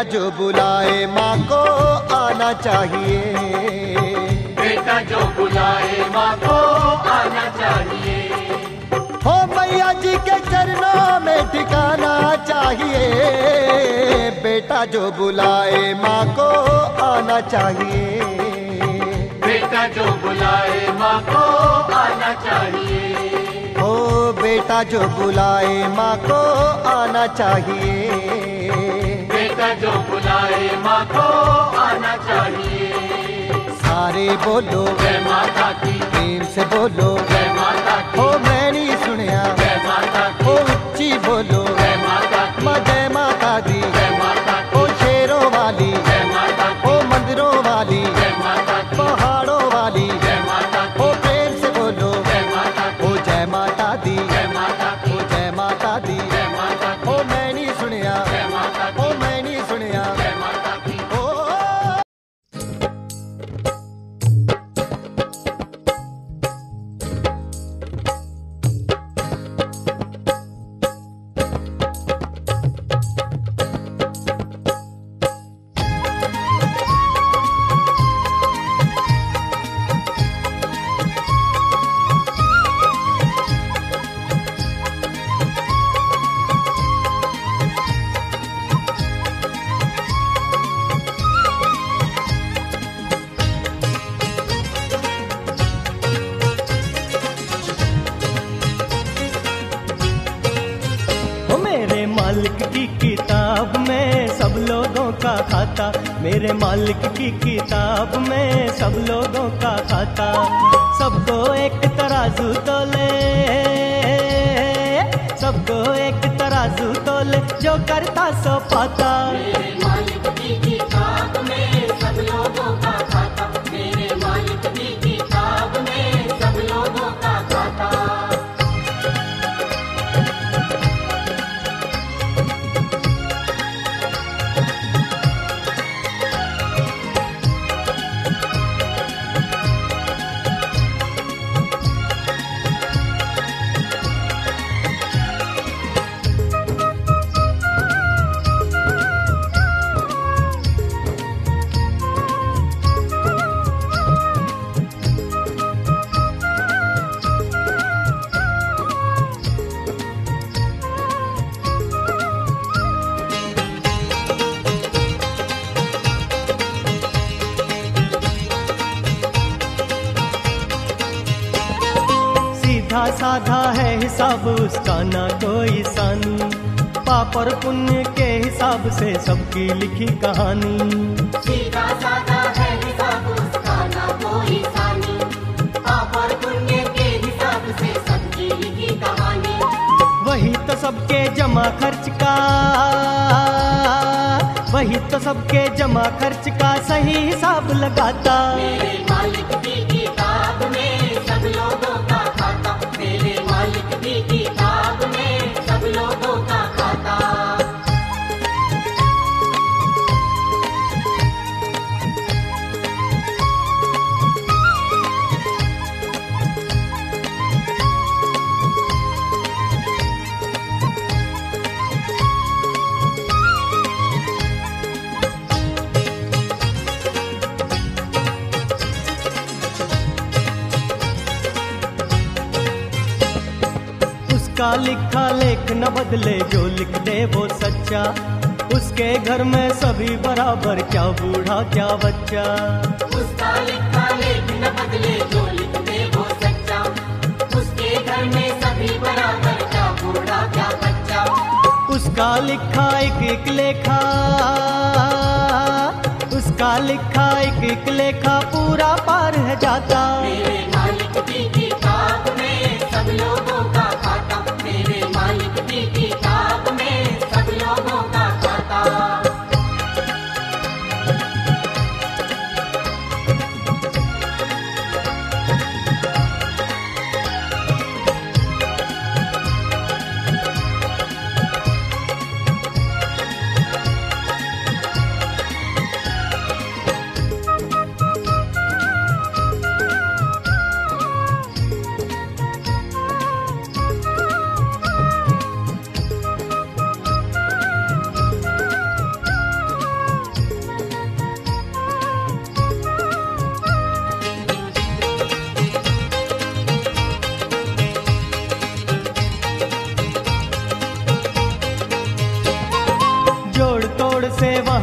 बेटा जो बुलाए माँ को आना चाहिए। बेटा जो बुलाए माँ को आना चाहिए। हो मैया जी के चरणों में ठिकाना चाहिए। बेटा जो बुलाए माँ को आना चाहिए। बेटा जो बुलाए माँ को आना चाहिए। हो बेटा जो बुलाए माँ को आना चाहिए। बेटा जो बुलाए माँ को आना चाहिए। सारे बोलो जय माता की, प्रेम से बोलो जय माता की, हो मैं नहीं सुनिया। जय माता की, हो उच्ची बोलो जय माता की, माँ जय माता दी। जय माता की, हो शेरों वाली, जय माता की, हो मंदिरों वाली, जय माता की, पहाड़ों वाली, जय माता की, हो प्रेम से बोलो जय माता की, हो जय माता दी। जय माता की, हो जय माता दी। जय माता की, हो मैं नहीं सुनिया। जय माता की, हो मैं नहीं सुनिया। जय माता की। हो ओ मेरे मालिक की किताब में सब लोगों का खाता, मेरे मालिक की किताब में सब लोगों का खाता। सबको एक तराजू तोले, सबको एक तराजू तोले, जो करता सो पाता। मेरे मालिक की किताब में सब लोगों का खाता। मेरे मालिक की किताब में सब लोगों का खाता। सीधा साधा है हिसाब उसका ना कोई सानी, पाप और पुण्य के हिसाब से सबकी लिखी कहानी। सीधा साधा है हिसाब उसका ना कोई सानी, पाप और पुण्य के हिसाब से सबकी लिखी कहानी। वही तो सबके जमा खर्च का, वही तो सबके जमा खर्च का सही हिसाब लगाता। मेरे मालिक की किताब में सब लोगों का खाता। मेरे मालिक की किताब में सब लोगों का खाता। उसका लिखा लेख न बदले, जो लिख दे वो सच्चा। उसके घर में सभी बराबर, क्या बूढ़ा क्या बच्चा। उसका लिखा लेख न बदले, जो लिख दे वो सच्चा। उसके घर में सभी बराबर, क्या बूढ़ा क्या बच्चा। उसका लिखा एक एक लेखा, उसका लिखा एक एक लेखा पूरा पार है जाता। मेरे मालिक की किताब में सब लोगों का खाता। मेरे मालिक की किताब में सब लोगों का खाता।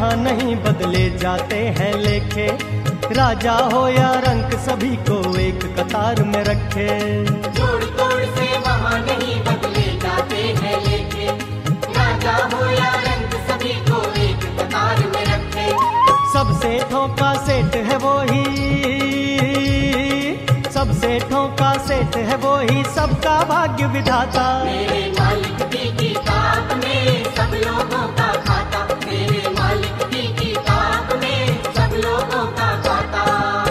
यहाँ नहीं बदले जाते हैं लेखे, राजा हो या रंक सभी को एक कतार में रखे। जोड़ तोड़ से वहाँ नहीं बदले जाते हैं लेखे, राजा हो या रंग सभी को एक कतार में रखे। सबसे ठोका सेठ है वो ही, सबसे ठोका सेठ है वो ही सबका भाग्य विधाता। मेरे मालिक की किताब में सब लोगों का खाता, मेरे मालिक की किताब में सब लोगों का खाता।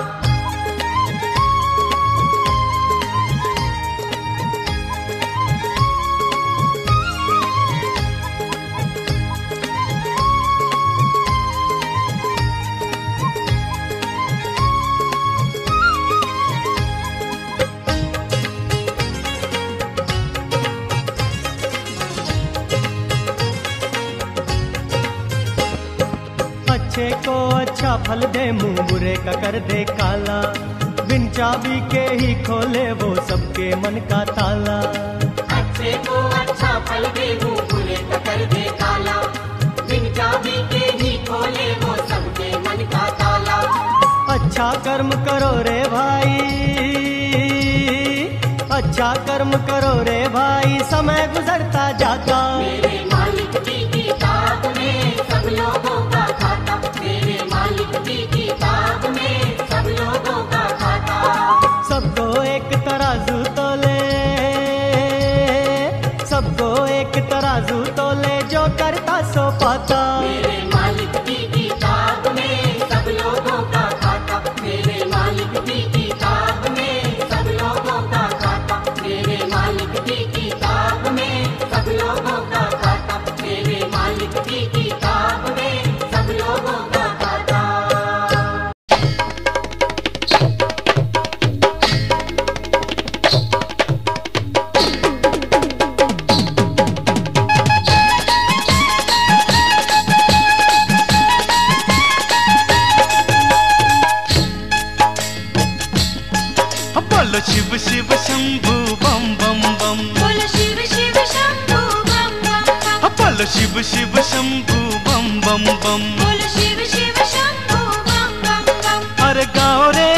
अच्छे को अच्छा फल दे, मुंह बुरे का कर दे काला, बिन चाबी के ही खोले वो सबके मन का ताला। अच्छे को अच्छा फल दे, मुंह बुरे का कर दे काला, बिन चाबी के ही खोले वो सबके मन का ताला। अच्छा कर्म करो रे भाई, अच्छा कर्म करो रे भाई, समय गुजरता जाता। मेरे मालिक की किताब में सब लोगों का खाता, मेरे मालिक की किताब में सब लोगों का खाता। सबको एक तराजू तोले, सबको एक तराजू तोले, जो करता सो पाता। मेरे मालिक की किताब में सब लोगों का खाता, मेरे मालिक की किताब में सब लोगों का खाता, मेरे मालिक की किताब में सब लोगों का खाता, मेरे मालिक की किताब में सब लोगों का खाता। बोलो शिव शिव शंभु बम बम बम, बोलो शिव शिव शंभु बम बम बम, बोलो शिव शिव शंभु बम बम बम। बोलो शिव शिव शंभु बम बम बम। अरे गाओ रे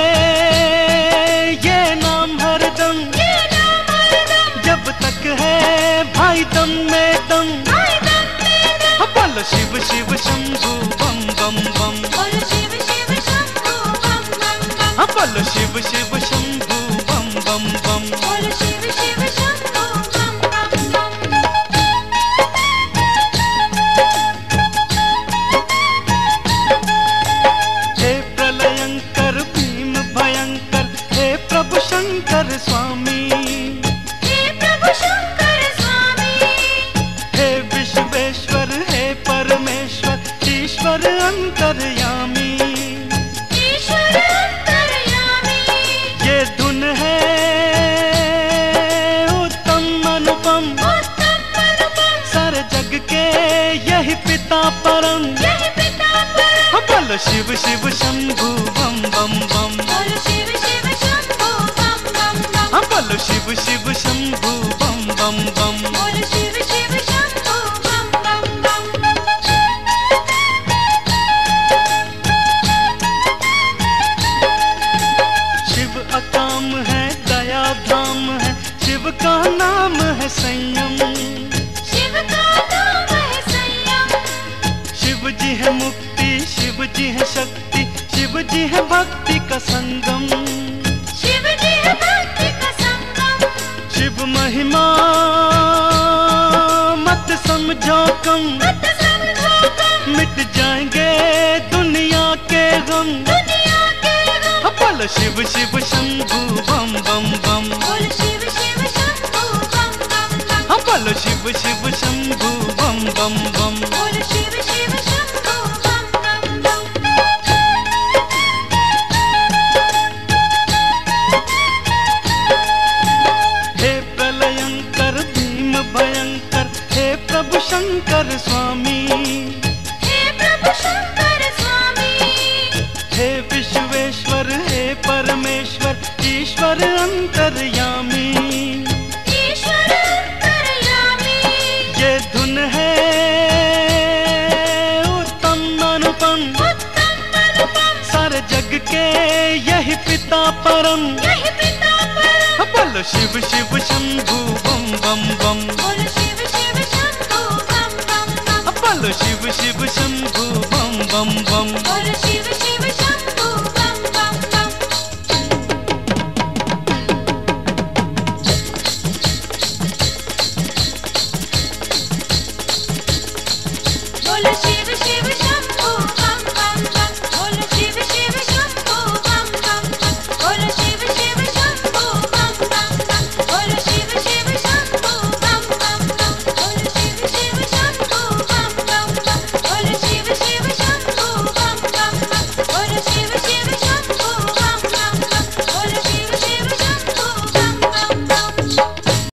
ये नाम हरदम, ये नाम हरदम, जब तक है भाई दम में दम। भाई दम में दम। बोलो शिव शिव शंभु बम बम बम, बोलो शिव शिव शंभु बम बम बम, बोलो शिव शिव शंभु बम बम बम। बोलो शिव शिव शंभु बम बम बम। हे प्रलयंकर भीम भयंकर, हे प्रभु शंकर स्वामी, हे प्रभु शंकर स्वामी, हे विश्वेश्वर हे परमेश्वर, ईश्वर अंतर्यामी। ईश्वर अंतर्यामी। ये धुन है उत्तम अनुपम, उत्तम अनुपम, सारे जग के यही पिता परम। यही पिता परम। बोलो शिव शिव शंभु बम बम बम, बोलो शिव शिव शंभु बम बम बम, बोलो शिव शिव शंभु बम बम बम। बोलो शिव शिव शंभु बम बम बम। शिव अकाम है दया धाम है, शिव का नाम है संयम। शिव का नाम है संयम। शिव जी है मुक्ति, शिव जी है शक्ति, शिव जी है भक्ति का संगम। शिव जी है भक्ति का संगम। शिव महिमा मत समझो कम, मत समझो कम, मिट जाएंगे दुनिया के गम। दुनिया के गम। बोलो शिव शिव शंभु बम बम बम, बोलो शिव शिव शंभु बम बम बम, बोलो शिव शिव शंभु बम बम बम। बोलो शिव शिव शंभु बम बम बम। हे प्रलयंकर भीम भयंकर, हे प्रभु शंकर स्वामी, हे प्रभु शंकर स्वामी, हे विश्वेश्वर हे परमेश्वर, ईश्वर अंतर्यामी। ईश्वर अंतर्यामी। ये धुन है उत्तम यही पिता परम, बोलो शिव शिव शंभु बम बम बम, बोलो शिव शिव शंभु बम बम बम, बोलो शिव शिव शंभु बम बम बम, बोलो शिव शिव शंभु बम बम बम। बोलो शिव शिव शंभु बम बम बम, बोलो शिव शिव शंभु बम बम बम, बोलो शिव शिव शंभु बम बम बम, बोलो शिव शिव शंभु बम बम बम, बोलो शिव शिव शंभु बम बम बम, बोलो शिव शिव शंभु बम बम बम, बोलो शिव शिव शंभु बम बम बम, बोलो शिव शिव शंभु बम बम बम।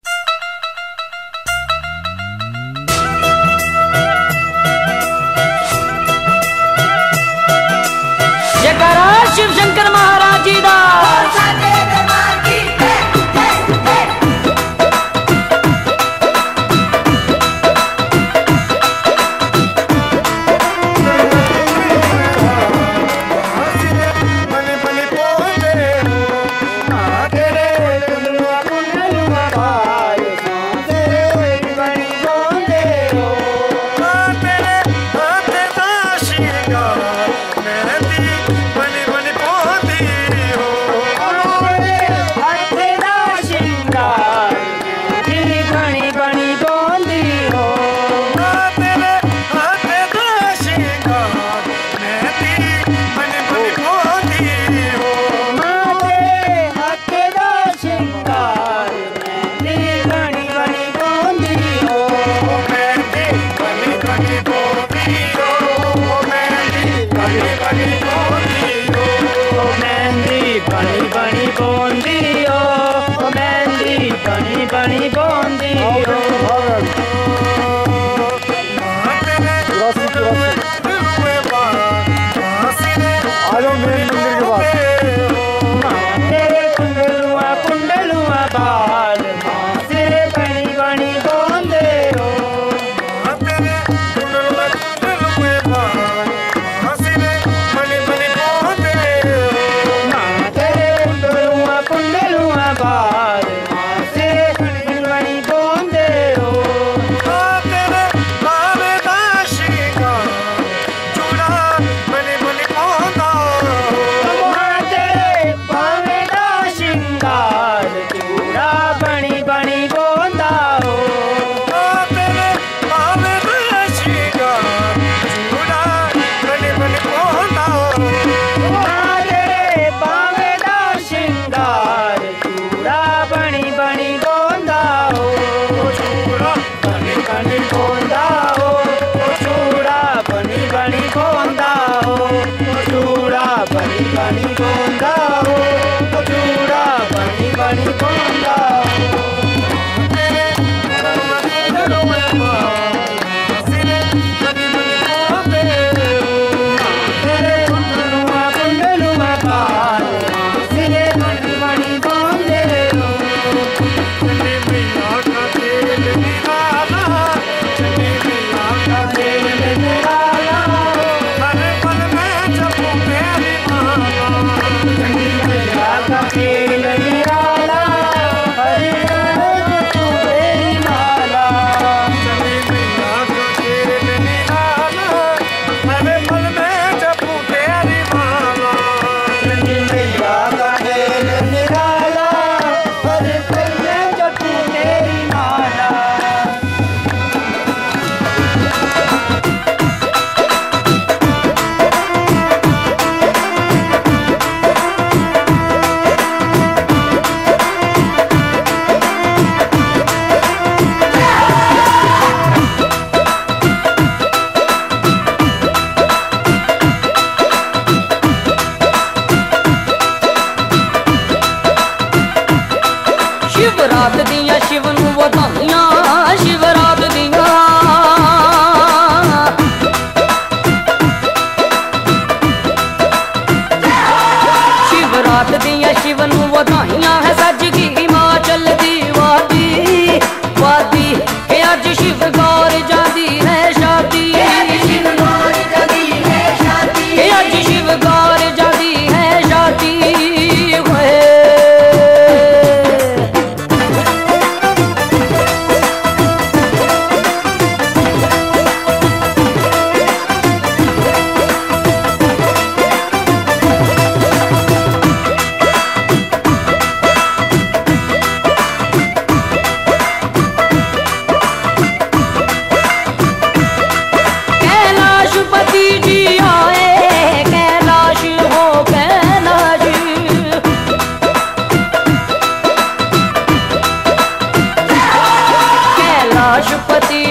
जयकारा शिव शंकर महाराज जी दा। बनी बनी पोती हो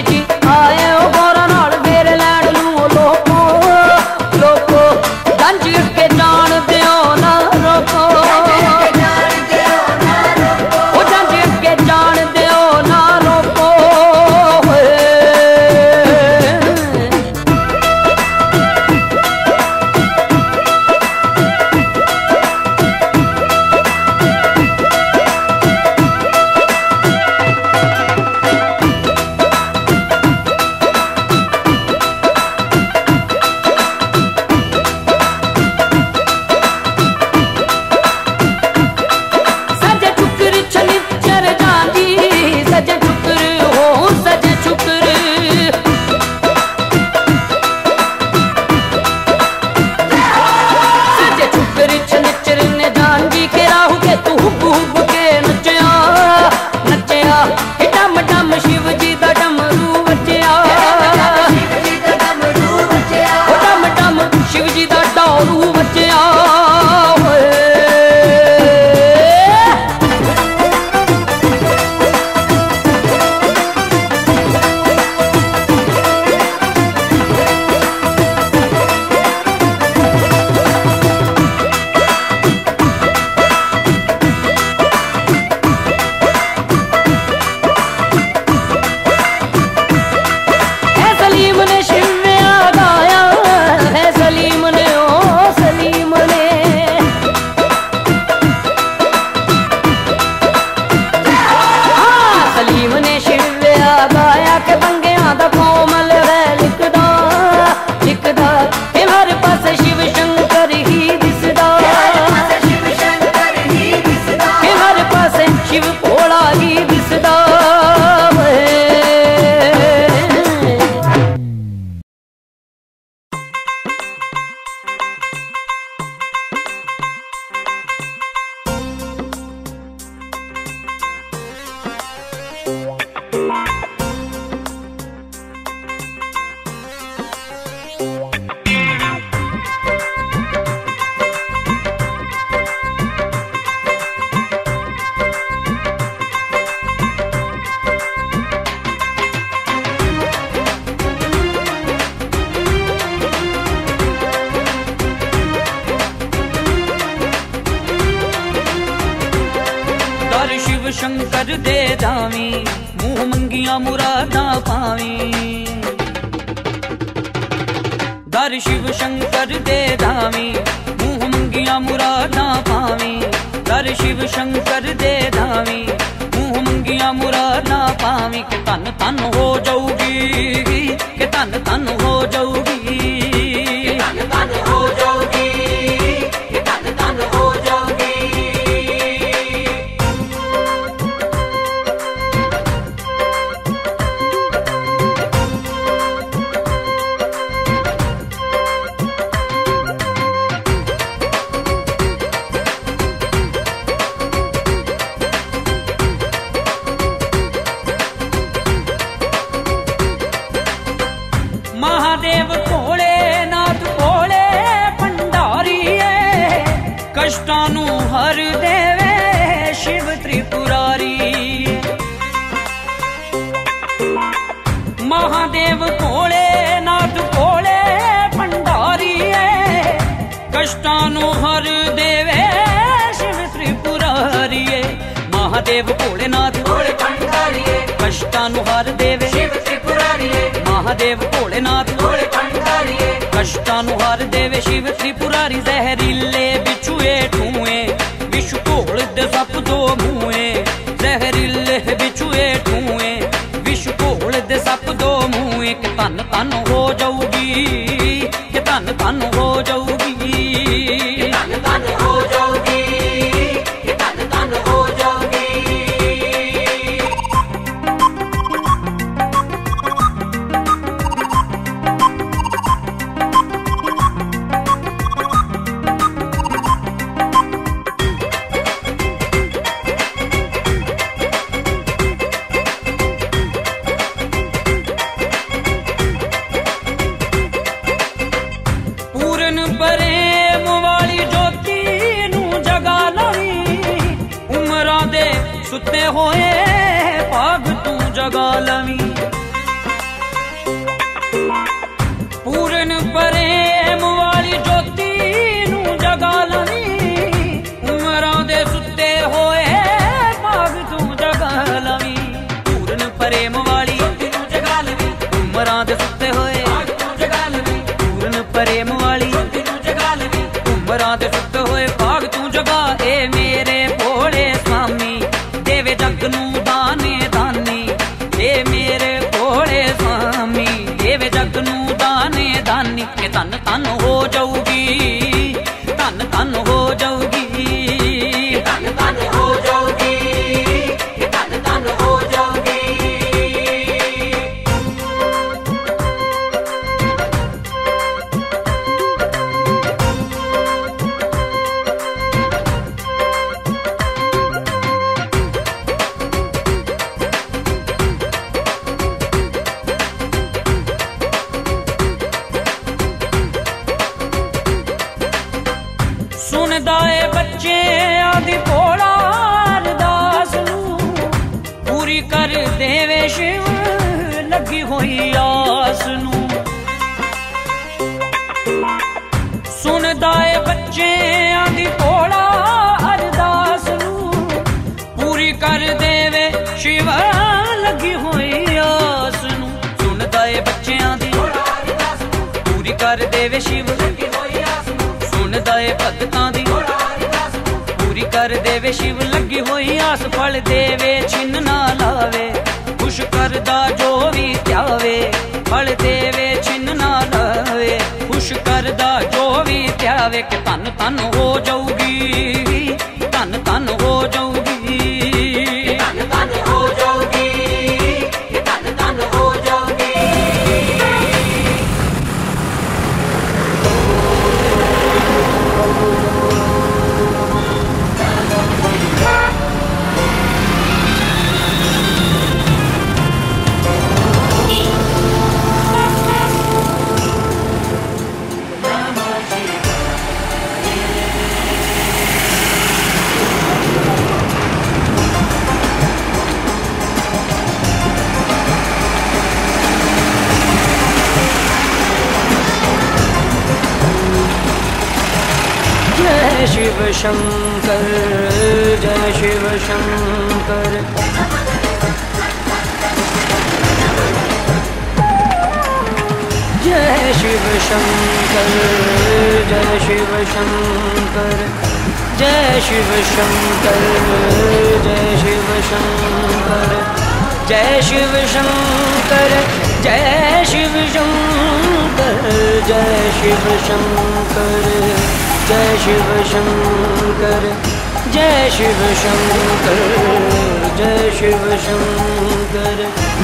जी आए ओ गोरा नाल मेरे लैंड नू लोको लोको गंज के जान दियो ना रोको ओ गंज के जान दियो ना रोको सजे चुकर छनिचर जांदी सजे चुकर हो सजे चुकर सजे चुकर छनिचर ने जांदी के राहु के तू हुब हुब के नचया नचया के डम डम शिव जी दा डमरू बजया ओ डम डम शिव जी दा डमरू बजया है सलीम ने शिव्या गाया है सलीम ने ओ सलीम ने हाँ सलीम ने शिव्या गाया के बंगियां दा कोमल है लिखदा लिखदा के हर पासे शिव शंकर ही दिसदा के हर पासे शिव भोला ही दिसदा दर शिव शंकर दे जावी मुंह मंगिया मुरादा पावी दर शिव शंकर दे जावी मुंह मंगिया मुरादा पावी दर शिव शंकर दे जावी मुंह मंगिया मुरादा पावी के तन तन हो जाऊगी के तन तन हो जाऊगी तन तन हो जाऊगी के तन तन हो जाऊगी महादेव भोले नाथ भोले भंडारी कष्टां नू हर देवे शिव त्रिपुरारी महादेव भोले नाथ भोले भंडारी कष्टां नू हर देवे शिव त्रिपुरारी महादेव भोलेनाथ भोले भंडारी कष्टां नू हर देवे शिव त्रिपुरारी महादेव भोलेनाथ भोले भंडारी कष्टां नू हर देवे शिव त्रिपुरारी जहरीले बिछुए ठूए विष घोल दे सप दो मुए जहरीले बिछुए ठूए विष घोल दे सप दो मुए के तन तन हो जाऊगी के तन तन हो जाऊगी तन तन हो जाऊगी के तन तन हो जाऊगी सुते होए भाग तू जगा लवी पूरन प्रेम वाली ज्योति नू जगा लवी उमरां दे सुते होए भाग तू जगा लवी पूरन प्रेम वाली ज्योति नू जगा लवी उमरां दे सुते होए भाग तू जगा लवी पूरन प्रेम वाली ज्योति नू जगा लवी उमरां दे सुते होए भाग तू जगा ए मेरे भोले स्वामी देवे जग नू दाने दानी ए मेरे भोले स्वामी देवे जग नू दाने दानी के तन तन हो जाऊगी तन तन हो जाऊगी तन तन हो जाऊगी तन तन हो जाऊगी सुनदाए बच्चे आदि भोला अरदास नू पूरी कर देवे शिव लगी हुई आस नू सुनदाए बच्चे आदि भोला अरदास नू पूरी कर देवे शिव लगी हुई आस नू सुनदाए बच्चे आदि पूरी कर देवे शिव लगी हुई आस नू सुनदाए भगतां दी पूरी कर देवे शिव लगी हुई आस फल देवे छिन्न ना लावे खुश करदा जो भी त्यावे फल देवे छिन्न ना लावे खुश करदा जो भी त्यावे के तन तन हो जाऊगी तन तन हो जाऊगी तन तन हो जाऊगी तन तन हो जाऊगी जय शिव शंकर जय शिव शंकर जय शिव शंकर जय शिव शंकर जय शिव शंकर जय शिव शंकर जय शिव शंकर जय शिव शंकर जय शिव शंकर जय शिव शंकर जय शिव शंकर जय शिव शंकर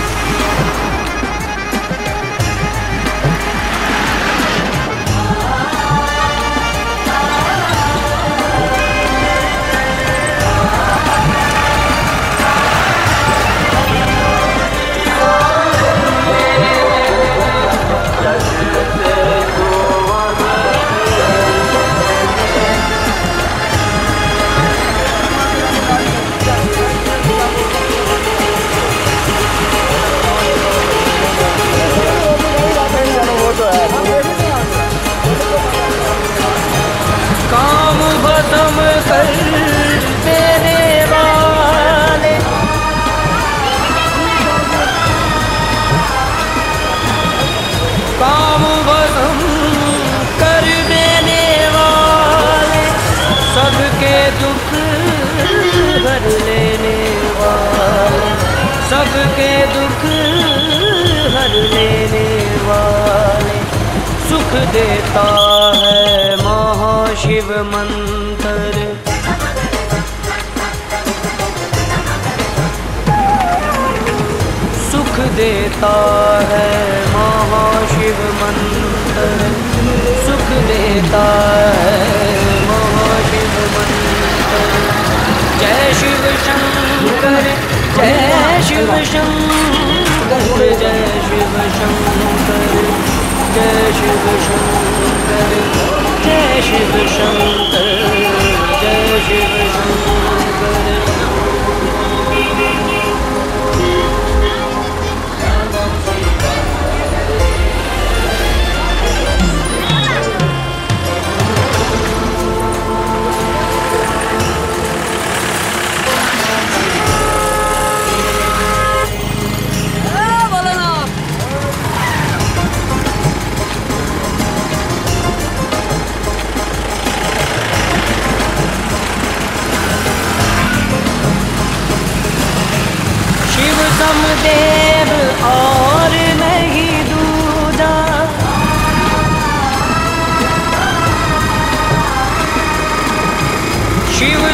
काम खत्म कर देने वाले काम खत्म कर देने वाले सबके दुख हर लेने वाले सबके दुख हर लेने वाले सुख देता है महाशिव मंत्र सुख देता है महाशिव मंत्र सुख देता है महाशिव मंत्र जय शिव शंकर जय शिव शंकर जय शिव शंकर जय शिव शंकर जय शिव शंकर जय शिव शंकर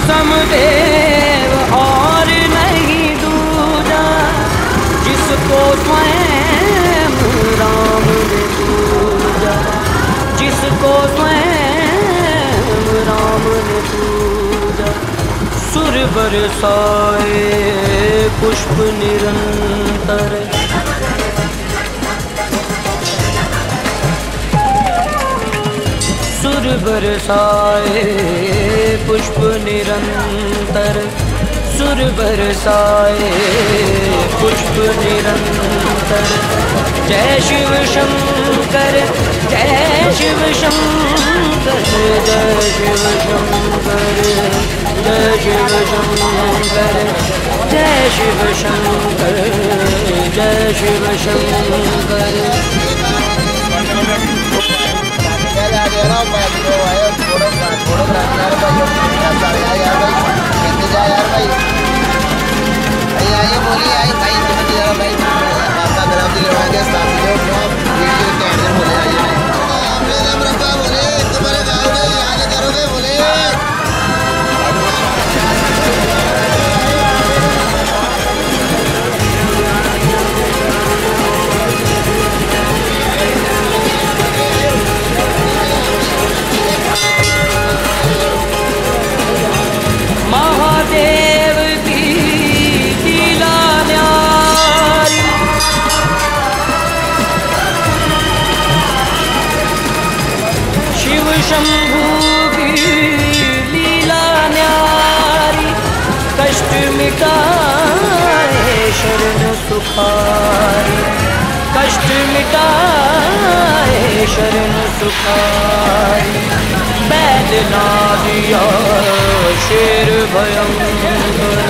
समदेव और नहीं दूजा, जिसको स्वयं राम ने पूजा, जिसको स्वयं राम ने पूजा। सुर बरसाए पुष्प निरंतर, सुर बरसाए पुष्प निरंतर, सुर बरसाए पुष्प निरंतर। जय शिव शंकर, जय शिव शंकर, जय शिव शंकर, जय शिव शंकर, जय शिव शंकर, जय शिव शंकर। महादेव की लीला न्यारी, शिव शंभू की लीला न्यारी। कष्ट मिटाए शरण सुखारी, कष्ट मिटाए शरण सुखारी। बैद ना दिया शेर भयंकर,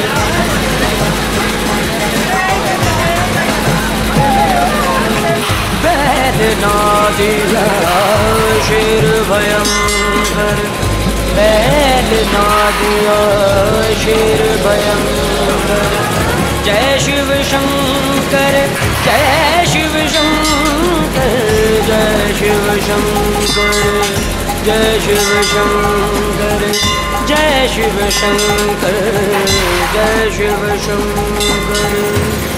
बैद ना दिया शेर भयंकर, बैद ना दिया शेर भयंकर। जय शिव शंकर, जय शिव शंकर, जय शिव शंकर, जय शिव शंकर, जय शिव शंकर, जय शिव शंकर।